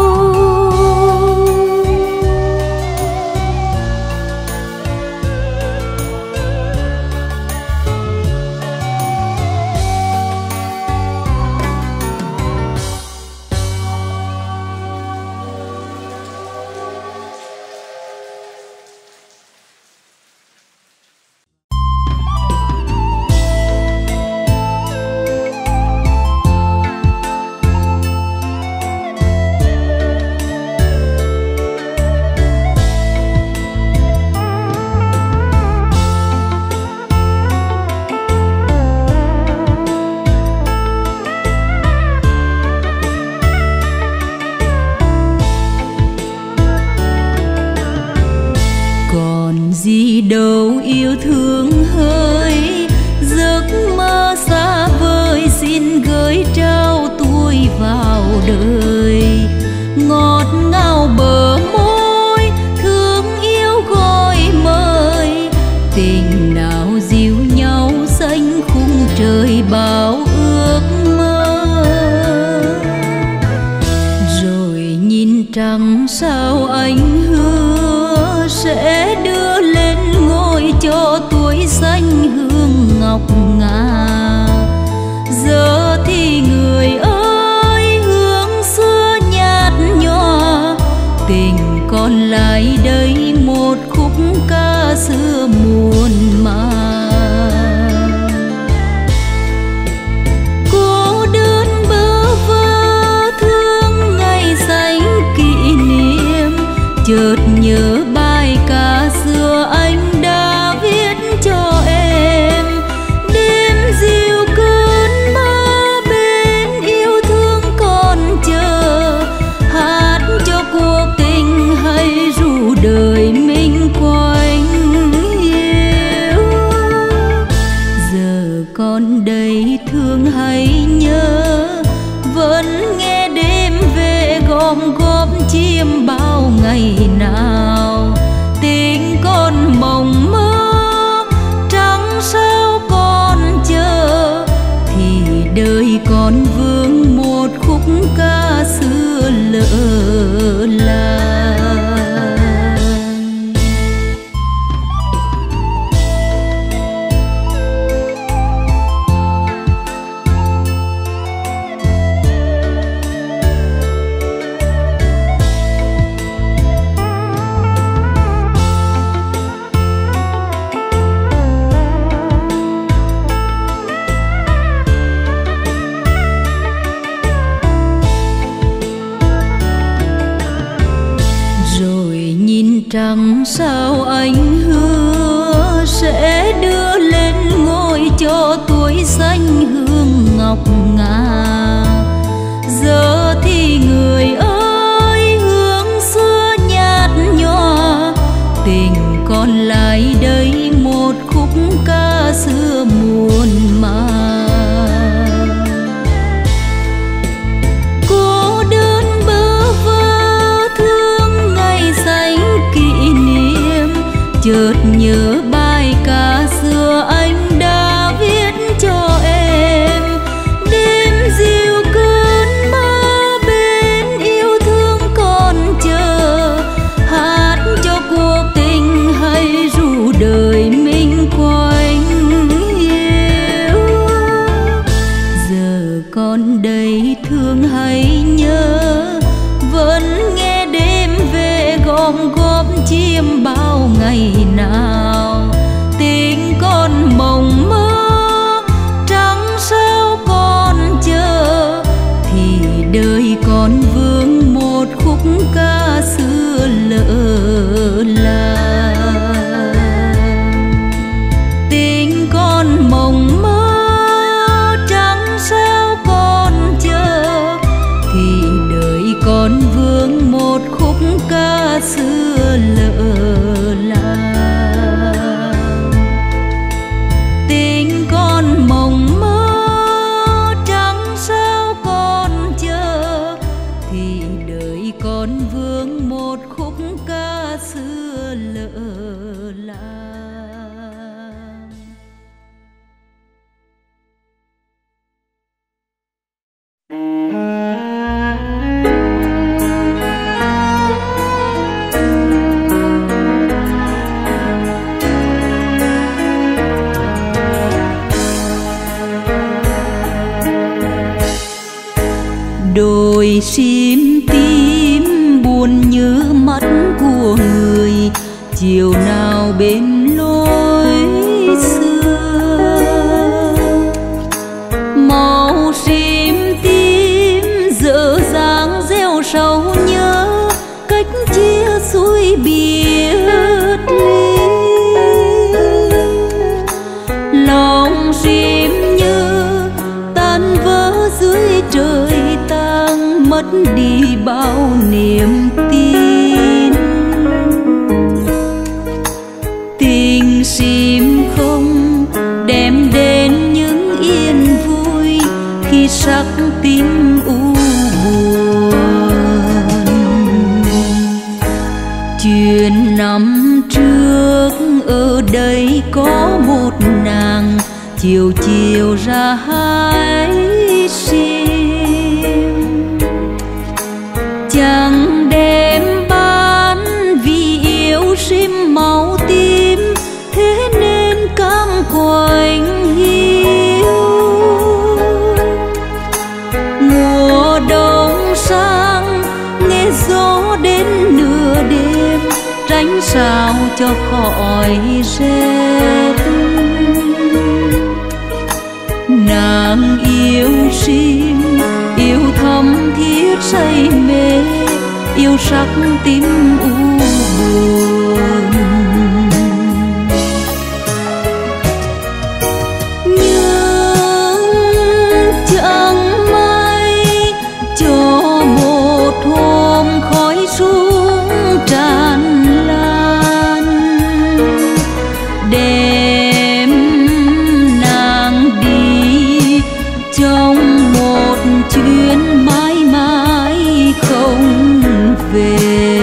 Gì đâu yêu thương hơi, giấc mơ xa vời xin gửi trao tôi vào đời. Ngọt ngào bờ môi, thương yêu gọi mời, tình nào dìu nhau xanh khung trời bao ước mơ. Rồi nhìn trăng sao anh hứa sẽ đưa lên ngôi cho tuổi xanh hương ngọc ngà. Giờ thì người ơi hương xưa nhạt nhòa, tình còn lại đây một khúc ca xưa muôn màng. Cô đơn bơ vơ thương ngày xanh kỷ niệm, chợt nhớ bài ca xưa anh đã viết cho em. Đêm dịu cơn mơ bên yêu thương còn chờ, hát cho cuộc tình hay ru đời mình quanh hiu. Giờ con đây thương hay nhớ, vẫn nghe đêm về gom góp chiêm bao ngày nào. Tình con mộng mơ trắng sao con chờ, thì đời con vương một khúc ca xưa lỡ làng. Trăng sao anh hứa sẽ đưa lên ngôi cho tuổi xanh hương ngọc ngà. Giờ thì người ơi hương xưa nhạt nhòa, tình còn lại đây một khúc ca xưa muôn màng. Cô đơn bơ vơ thương ngày xanh kỷ niệm, đồi sim tím buồn như mắt của người chiều nào bên lối xưa. Màu sim tím dở dáng gieo sầu nhớ cách chia xuôi biệt ly. Lòng sim như tan vỡ dưới trời tang mất đi bao niềm tin. Tình sim không đem đến những yên vui khi sắc tím u buồn. Chuyện năm trước ở đây có một nàng chiều chiều ra hái sim, chẳng đem bán vì yêu sim màu tím, thế nên cam quạnh hiu. Mùa đông sang nghe gió đến nửa đêm, tránh sao cho khỏi rét. Nàng yêu sim yêu thắm thiết say mê, yêu sắc tím u buồn. Nhưng chẳng may cho một hôm khói xuống tràn lan, đem nàng đi trong một chuyến mãi mãi không về.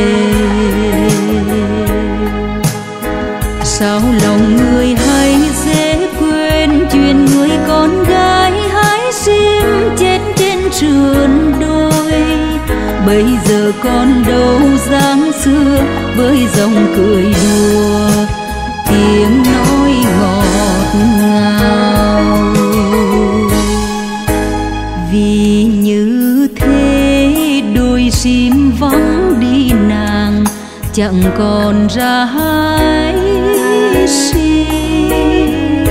Sao lòng người hay dễ quên chuyện người con gái hái sim chết trên sườn đồi. Bây giờ còn đâu dáng xưa với dòng cười đùa, tiếng nói ngọt ngào. Vì như thế đôi sim vắng đi nàng chẳng còn ra hái sim.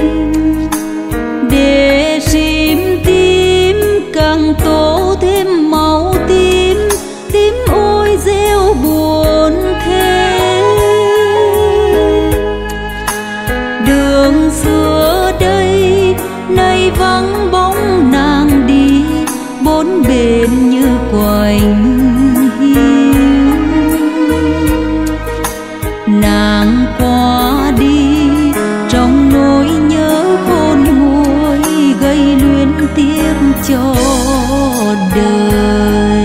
Để sim tím càng tô thêm màu tím, tím ôi rêu buồn thế. Đường xưa đây nay vắng bóng nàng đi, bốn bên như quạnh hiu. Nàng qua đi trong nỗi nhớ khôn nguôi, gây luyến tiếc cho đời.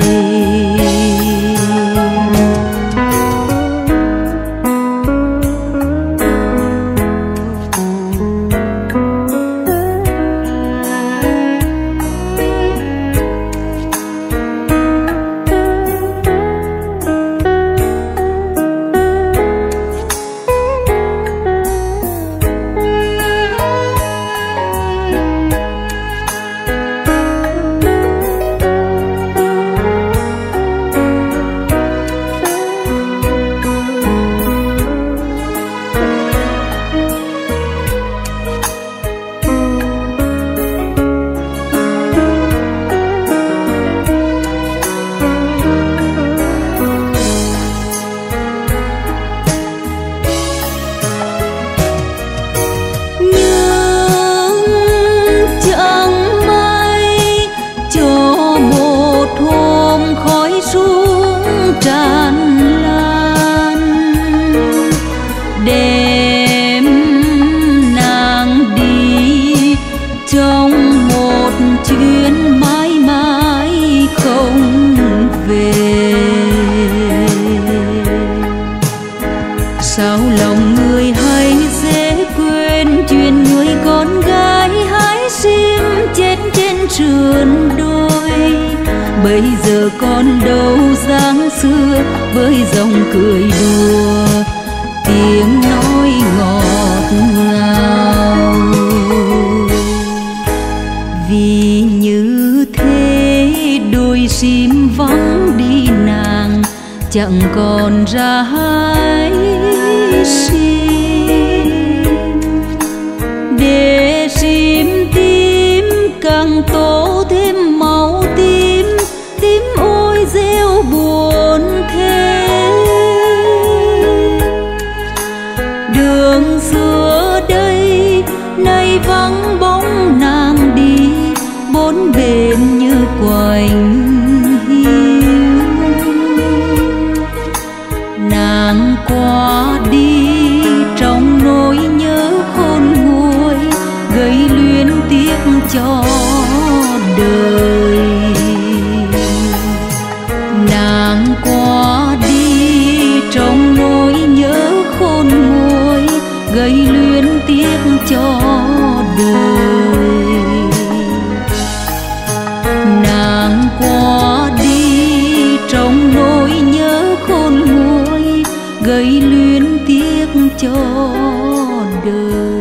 Sao lòng người hay dễ quên chuyện người con gái hái sim chết trên sườn đồi. Bây giờ còn đâu dáng xưa với dòng cười đùa, tiếng nói ngọt ngào. Vì như thế đôi sim chẳng còn rái sim, để sim tím càng tô thêm máu tím, tím ôi rêu buồn thế. Đường xưa đây nay vắng bóng nàng đi, bốn bên như quạnh hiu. Nàng qua đi trong nỗi nhớ khôn nguôi, gây luyến tiếc cho đời. Nàng qua đi trong nỗi nhớ khôn nguôi, gây luyến tiếc cho đời. Nàng qua đi trong nỗi nhớ khôn nguôi, gây luyến tiếc cho đời.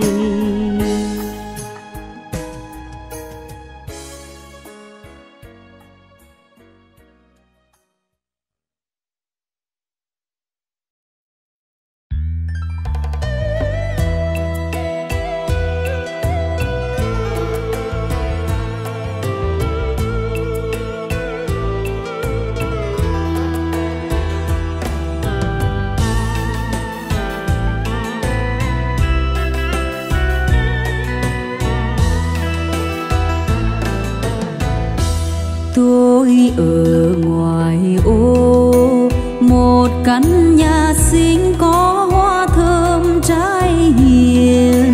Tôi ở ngoài ô một căn nhà xinh có hoa thơm trái hiền,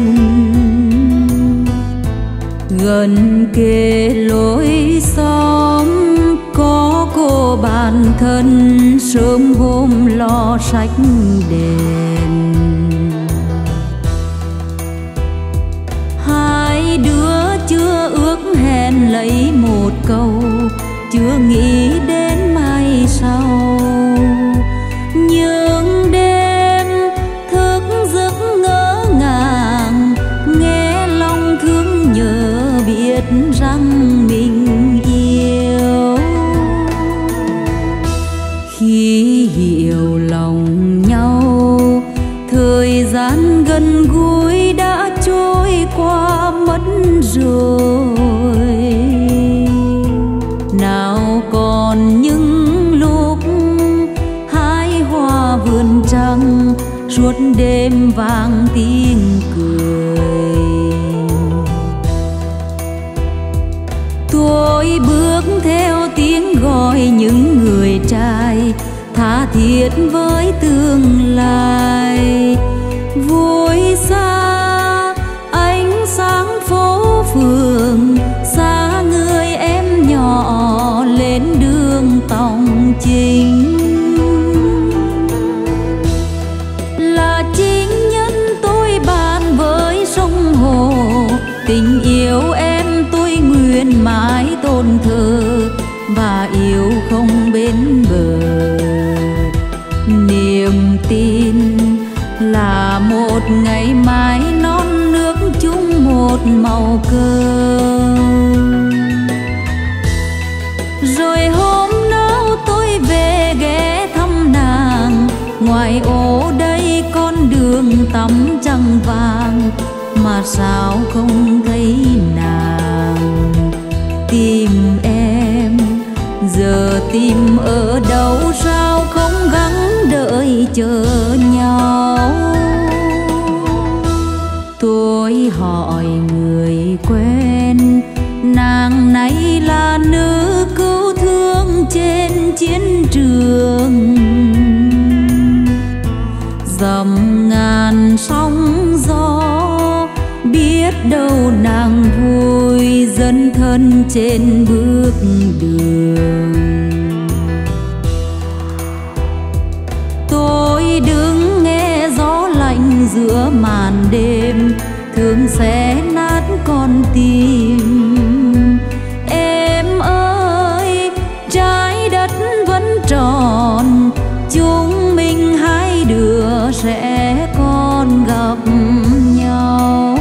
gần kề lối xóm có cô bạn thân sớm hôm lo sách đèn. Hai đứa chưa ước hẹn lấy một câu, chưa nghĩ đến mai sau. Nhưng đêm thức giấc ngỡ ngàng, nghe lòng thương nhớ biết rằng mình yêu. Khi hiểu lòng nhau, thời gian gần gũi đã trôi qua mất rồi. Nào còn những lúc hái hoa vườn trăng, suốt đêm vang tiếng cười. Tôi bước theo tiếng gọi những người trai, tha thiết với tương lai. Vui xa ánh sáng phố phường, xa người em nhỏ lên đường tòng chính. Là chính nhân tôi bàn với sông hồ, tình yêu em tôi nguyện mãi tôn thờ và yêu không bến bờ. Niềm tin là một ngày mai non nước chung một màu cơm. Rồi hôm nào tôi về ghé thăm nàng, ngoài ô đây con đường tắm trăng vàng, mà sao không thấy nàng. Tìm em giờ tìm ở đâu, sao không gắng đợi chờ nhau. Tôi hỏi người quen, nàng này là nữ cứu thương trên chiến trường. Dầm ngàn sóng gió, biết đâu nàng vui dấn thân trên bước đường. Tôi đứng nghe gió lạnh giữa màn đêm, thương xé nát con tim. Em ơi, trái đất vẫn tròn, chúng mình hai đứa sẽ còn gặp nhau.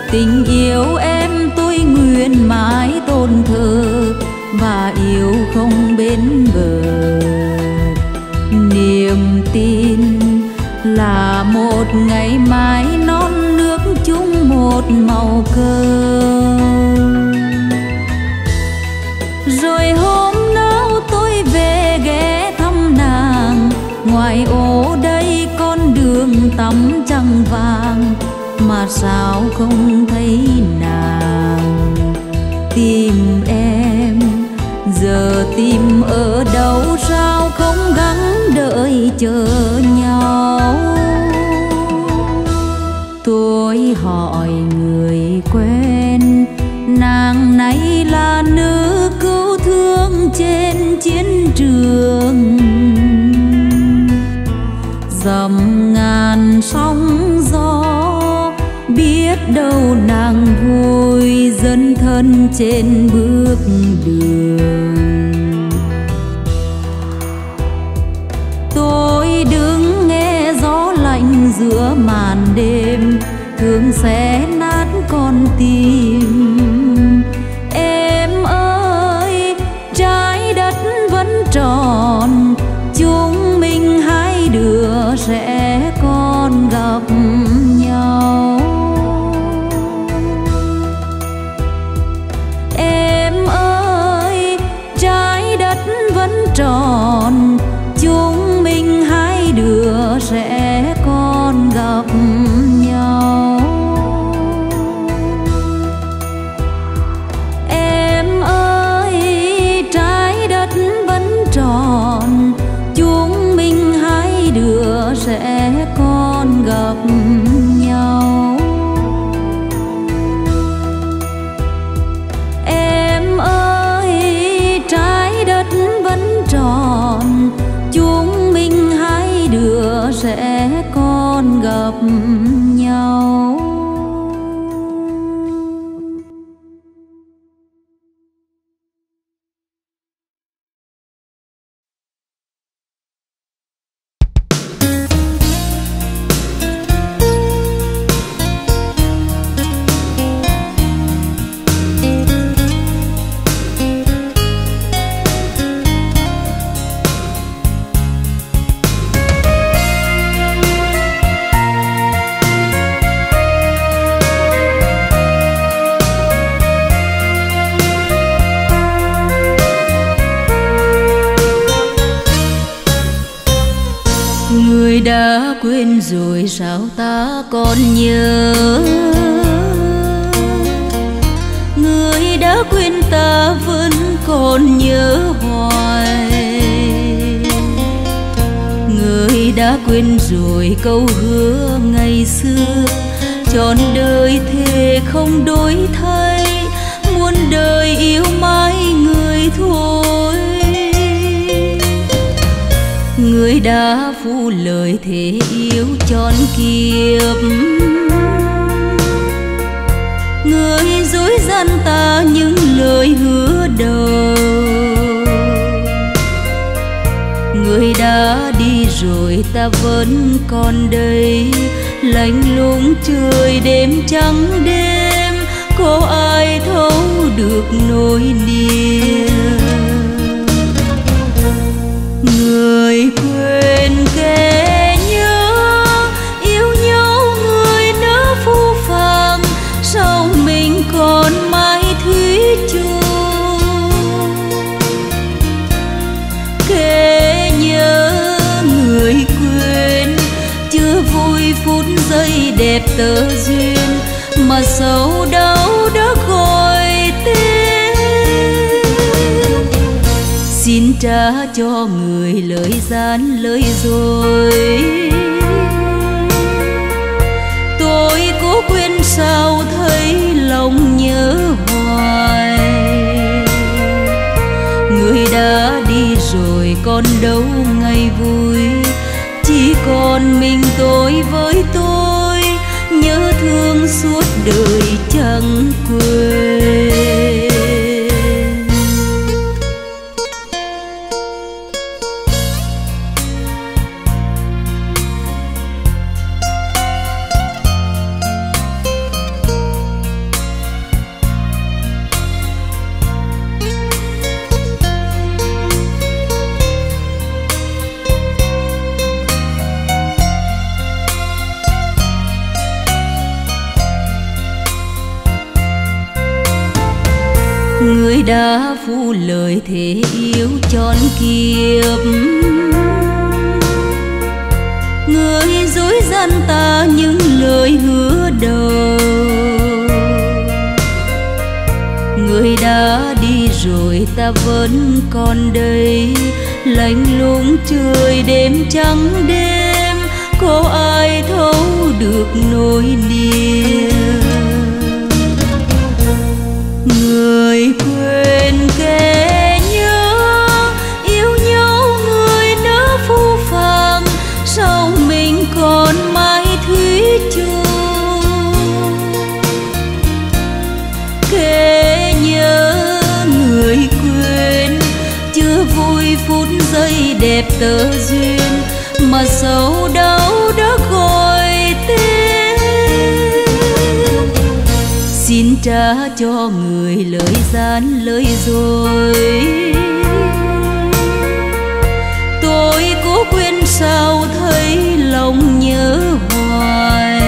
Tình yêu em tôi nguyện mãi tôn thờ và yêu không bến bờ. Niềm tin là một ngày mai non nước chung một màu cờ. Rồi hôm nào tôi về ghé thăm nàng, ngoài ô đây con đường tắm trăng vàng mà sao không thấy nàng. Tìm em giờ tìm ở đâu, sao không gắng đợi chờ nhau. Tôi hỏi người quen, nàng này là nữ cứu thương trên chiến trường. Dầm ngàn sóng gió, biết đâu nàng vui dấn thân trên bước đường. Tôi đứng nghe gió lạnh giữa màn đêm, thương xé nát con tim. Em ơi, trái đất vẫn tròn, chúng mình hai đứa sẽ còn gặp nhau. Em ơi, trái đất vẫn tròn, chúng mình hai đứa sẽ còn gặp nhau. Em ơi, trái đất vẫn tròn, chúng mình hai đứa sẽ còn gặp nhau. Em ơi, trái đất vẫn tròn, chúng mình hai đứa sẽ còn gặp nhau. Người đã quên rồi sao ta còn nhớ, người đã quên ta vẫn còn nhớ hoài. Người đã quên rồi câu hứa ngày xưa, trọn đời thề không đổi thay, muôn đời yêu mãi người thôi. Người đã phụ lời thề yêu trọn kiếp, người dối gian ta những lời hứa đầu. Người đã đi rồi ta vẫn còn đây, lạnh lùng trời đêm trắng đêm, có ai thấu được nỗi niềm. Người quên kẻ nhớ, yêu nhau người nỡ phũ phàng, sao mình còn mãi thủy chung. Kẻ nhớ người quên, chưa vui phút giây đẹp tơ duyên, mà sâu đau đã gọi tên. Xin trả cho người lời gian lời dối, tôi cố quên sao thấy lòng nhớ hoài. Người đã đi rồi còn đâu ngày vui, chỉ còn mình tôi với tôi, nhớ thương suốt đời chẳng quên. Người đã phụ lời thề yêu trọn kiếp, người dối gian ta những lời hứa đầu. Người đã đi rồi ta vẫn còn đây, lạnh lùng trời đêm trắng đêm, có ai thấu được nỗi niềm. Người quên kẻ nhớ, yêu nhau người nỡ phũ phàng, sao mình còn mãi thủy chung. Kẻ nhớ người quên, chưa vui phút giây đẹp tơ duyên, mà sầu đau đã gọi tên. Xin trả cho người lời gian lời dối, tôi cố quên sao thấy lòng nhớ hoài.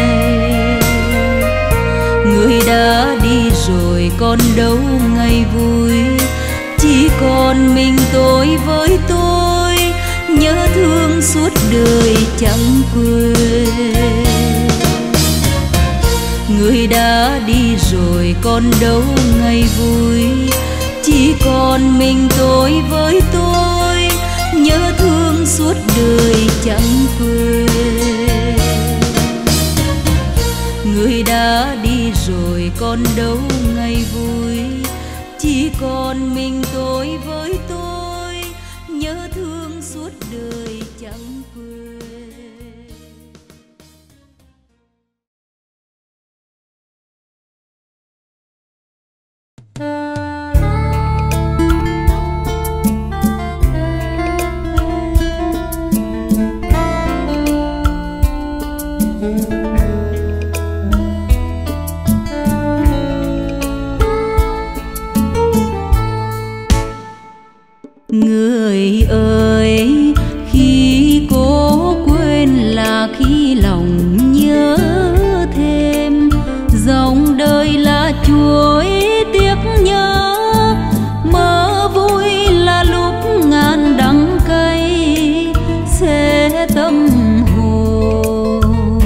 Người đã đi rồi còn đâu ngày vui, chỉ còn mình tôi với tôi, nhớ thương suốt đời chẳng quên. Người đã đi rồi còn đâu ngày vui, chỉ còn mình tôi với tôi, nhớ thương suốt đời chẳng quên. Người đã đi rồi còn đâu ngày vui, chỉ còn mình tôi với tôi, nhớ thương suốt đời chẳng quên. Người ơi, khi cố quên là khi lòng nhớ thêm, dòng đời là chuỗi tiếc nhớ, mơ vui là lúc ngàn đắng cay sẽ tâm hồn.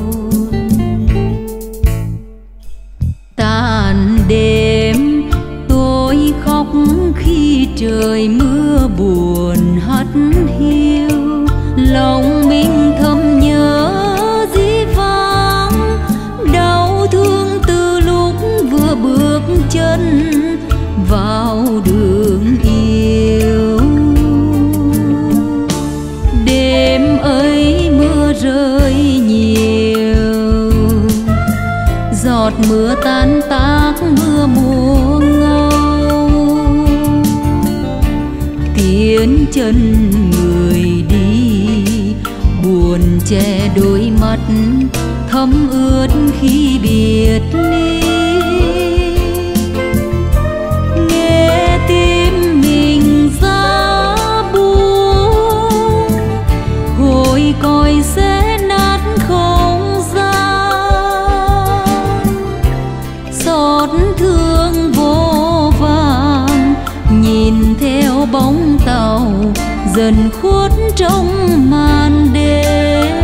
Tàn đêm tôi khóc khi trời mưa buồn hắt hiu, lòng mình thầm nhớ dĩ vãng, đau thương từ lúc vừa bước chân vào đường yêu. Đêm ấy mưa rơi nhiều, giọt mưa tan tác mưa mùa ngâu, tiến chân người đi buồn che đôi mắt thấm ướt khi biệt ly. Nghe tim mình ra buông, hồi còi sẽ nát không gian, xót thương vô vàn nhìn theo bóng tàu dần khuất trong màn đêm.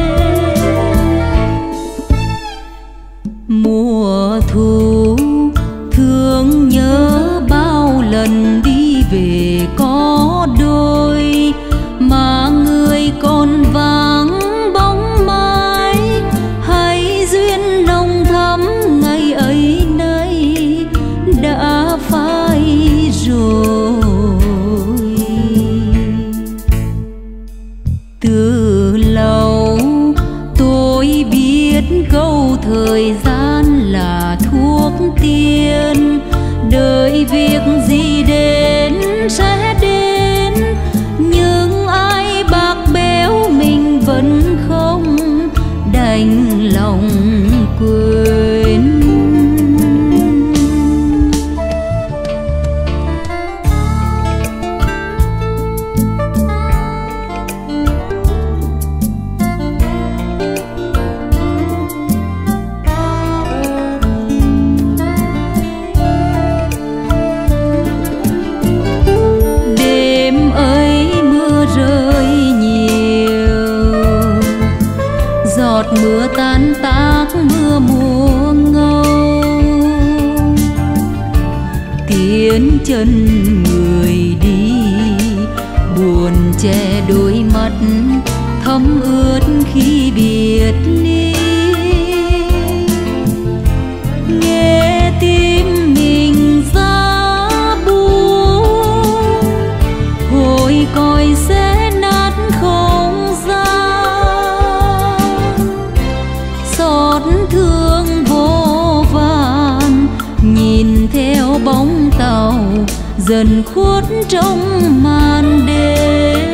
Mùa thu thương nhớ bao lần đi về có đôi, mà người còn vắng bóng mái, hay duyên nồng thắm ngày ấy nay đã phai rồi. Từ lâu tôi biết câu thời gian là thuốc tiên, đợi việc gì đến sẽ đến, nhưng ai bạc béo mình vẫn không đành lòng quên. chân người đi, buồn che đôi mắt thấm ướt khi biệt ly. Nghe tim mình ra buông, hồi còi sẽ nát không gian. Xót thương vô vàn, nhìn theo bóng tàu dần khuất trong màn đêm.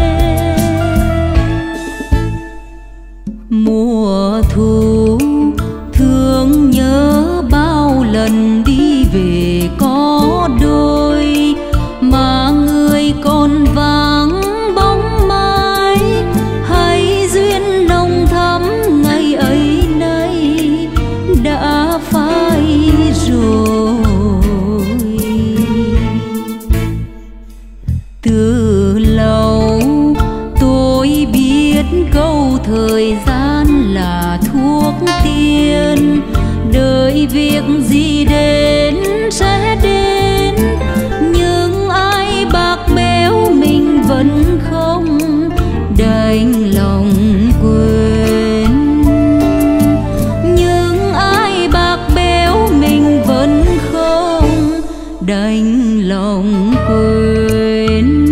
Mùa thu thương nhớ bao lần đi về có đôi, mà người còn vắng bóng mai. Hay duyên nồng thắm ngày ấy nay đã phai rồi. Từ lâu tôi biết câu thời gian là thuốc tiên, đợi việc gì đến sẽ đến. Nhưng ai bạc bẽo mình vẫn không đành lòng quên. Nhưng ai bạc bẽo mình vẫn không đành lòng quên.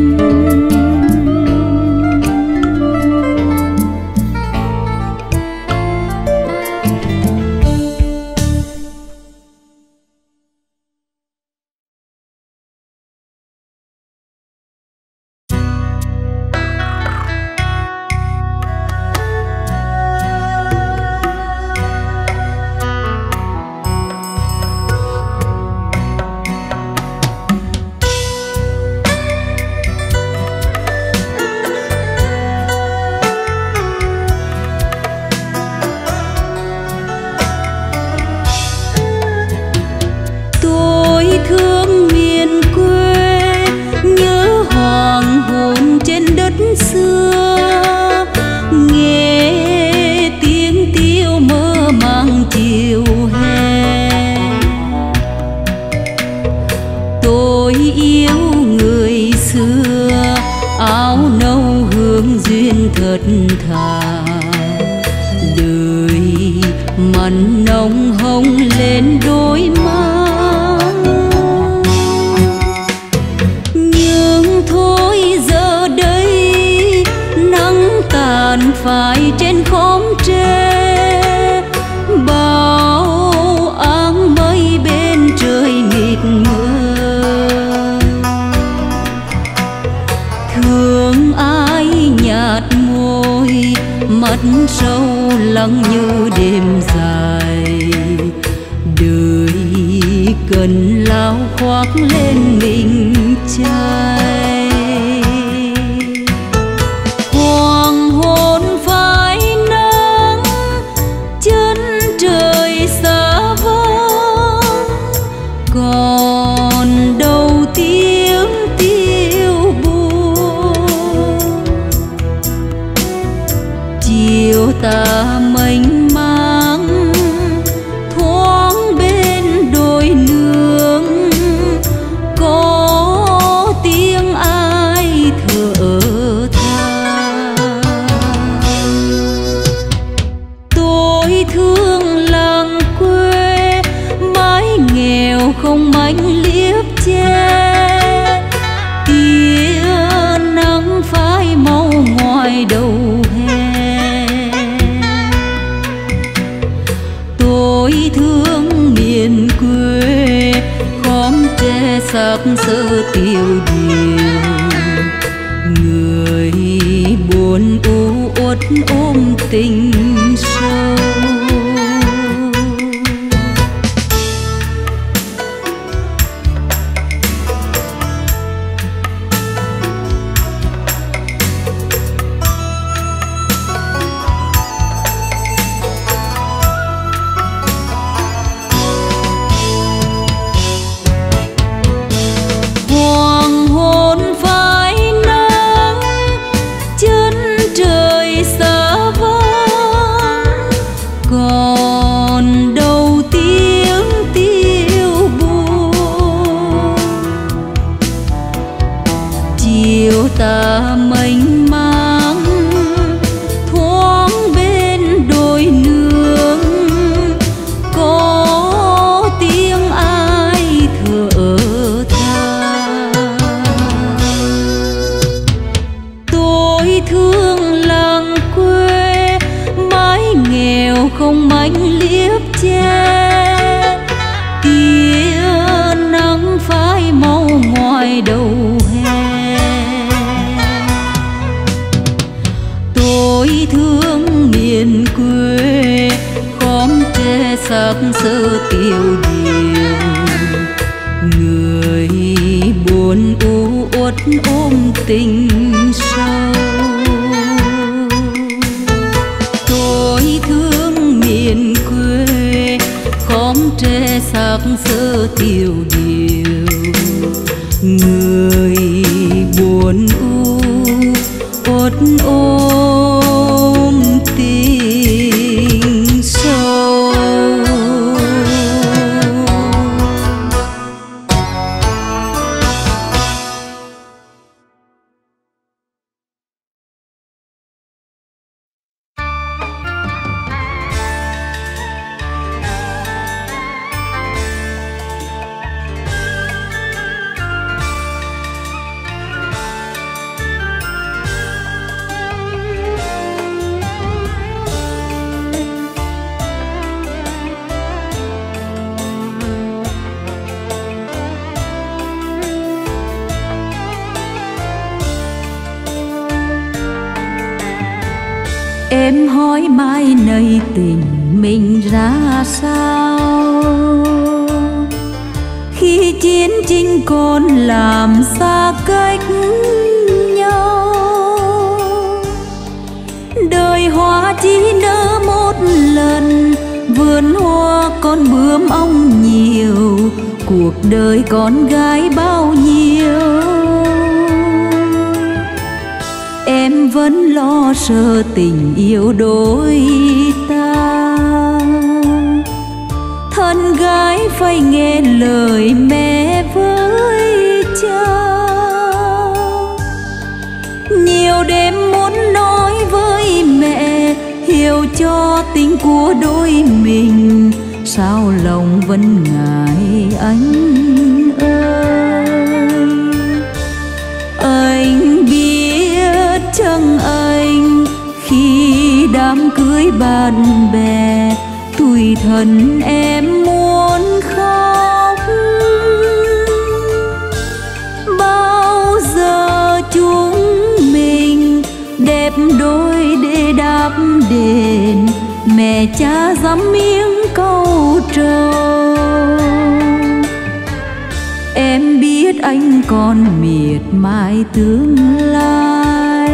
Thương miền quê, nhớ hoàng hôn trên đất xưa. Nghe tiếng tiêu mơ màng chiều hè. Tôi yêu người xưa, áo nâu hương duyên thật thà. Đời mặn nồng hồng lên đôi má. Tàn phai trên khóm tre, bao áng mây bên trời mịt mờ. Thương ai nhạt môi, mắt sâu lắng như đêm dài. Đời cần lao khoác lên mình trai. Hoàng hôn phai nắng, chân trời xa vắng. Còn đâu tiếng tiêu buồn. Chiều tà mênh mang, thoáng bên đồi nương. Có tiếng ai thở thương làng quê, mái nghèo không mảnh liếp che. Tia nắng phai màu ngoài đầu hè. Tôi thương miền quê, khóm tre xác sơ tiêu điều. Người buồn u uất ôm tình sâu. Hoàng hôn phai nắng, chân trời xa vắng. tiêu điều. Người buồn u uất ôm tình sâu. Tôi thương miền quê khóm tre sắc sơ tiêu điều. Người buồn u uất ôm tình sâu. Em hỏi mai này tình mình ra sao, khi chiến tranh còn làm xa cách nhau. Đời hoa chỉ nở một lần, vườn hoa con bướm ong nhiều, cuộc đời con gái bao nhiêu. Em vẫn lo sợ tình yêu đôi ta, thân gái phải nghe lời mẹ với cha. Nhiều đêm muốn nói với mẹ, hiểu cho tình của đôi mình, sao lòng vẫn ngại anh ơi. Anh biết chăng anh khi đám cưới bạn bè, tủi thân em muốn khóc. Bao giờ chúng mình đẹp đôi để đáp đền, mẹ cha dám miếng câu trầu. Em biết anh còn miệt mài tương lai,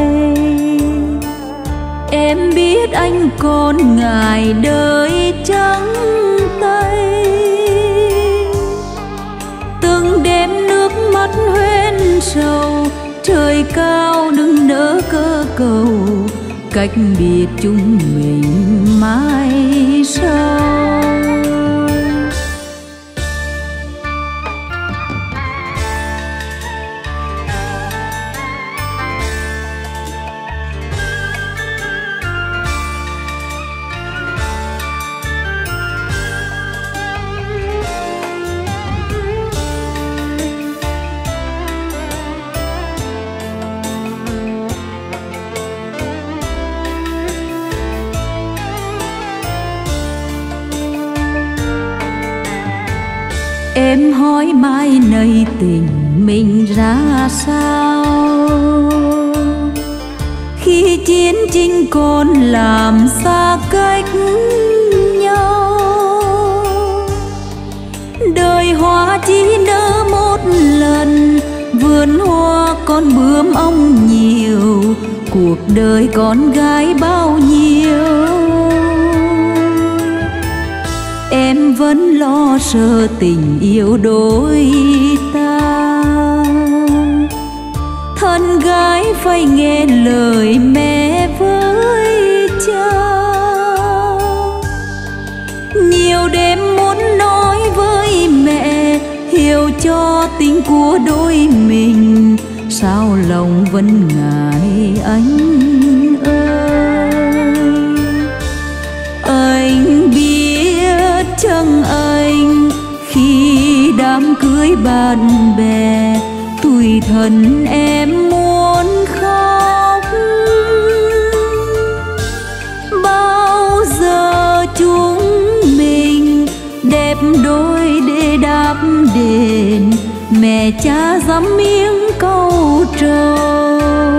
em biết anh còn ngại đời trắng tay. Từng đêm nước mắt hoen sầu, trời cao đừng nỡ cơ cầu, cách biệt chúng mình mãi sau. Em hỏi mai này tình mình ra sao, khi chiến tranh còn làm xa cách nhau. Đời hoa chỉ nở một lần, vườn hoa con bướm ong nhiều, cuộc đời con gái bao nhiêu. Em vẫn lo sợ tình yêu đôi ta, thân gái phải nghe lời mẹ với cha. Nhiều đêm muốn nói với mẹ, hiểu cho tình của đôi mình, sao lòng vẫn ngại anh ơi. Anh biết chăng anh khi đám cưới bạn bè, tủi thân em muốn khóc. Bao giờ chúng mình đẹp đôi để đáp đền, mẹ cha dám miếng câu trầu.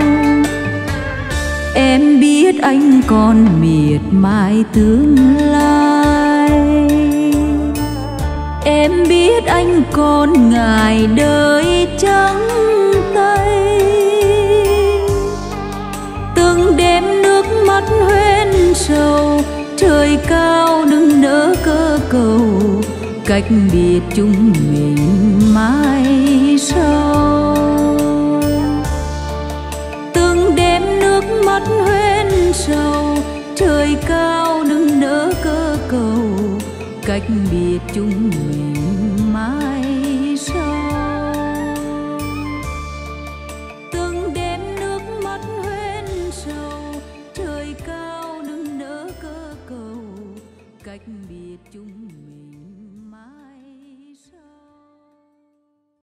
Em biết anh còn miệt mài tương lai, em biết anh còn ngại đời trắng tay. Từng đêm nước mắt hoen sầu, trời cao đừng nỡ cơ cầu, cách biệt chúng mình mãi sau. Từng đêm nước mắt hoen sầu, trời cao đừng nỡ cơ cầu, cách biệt chúng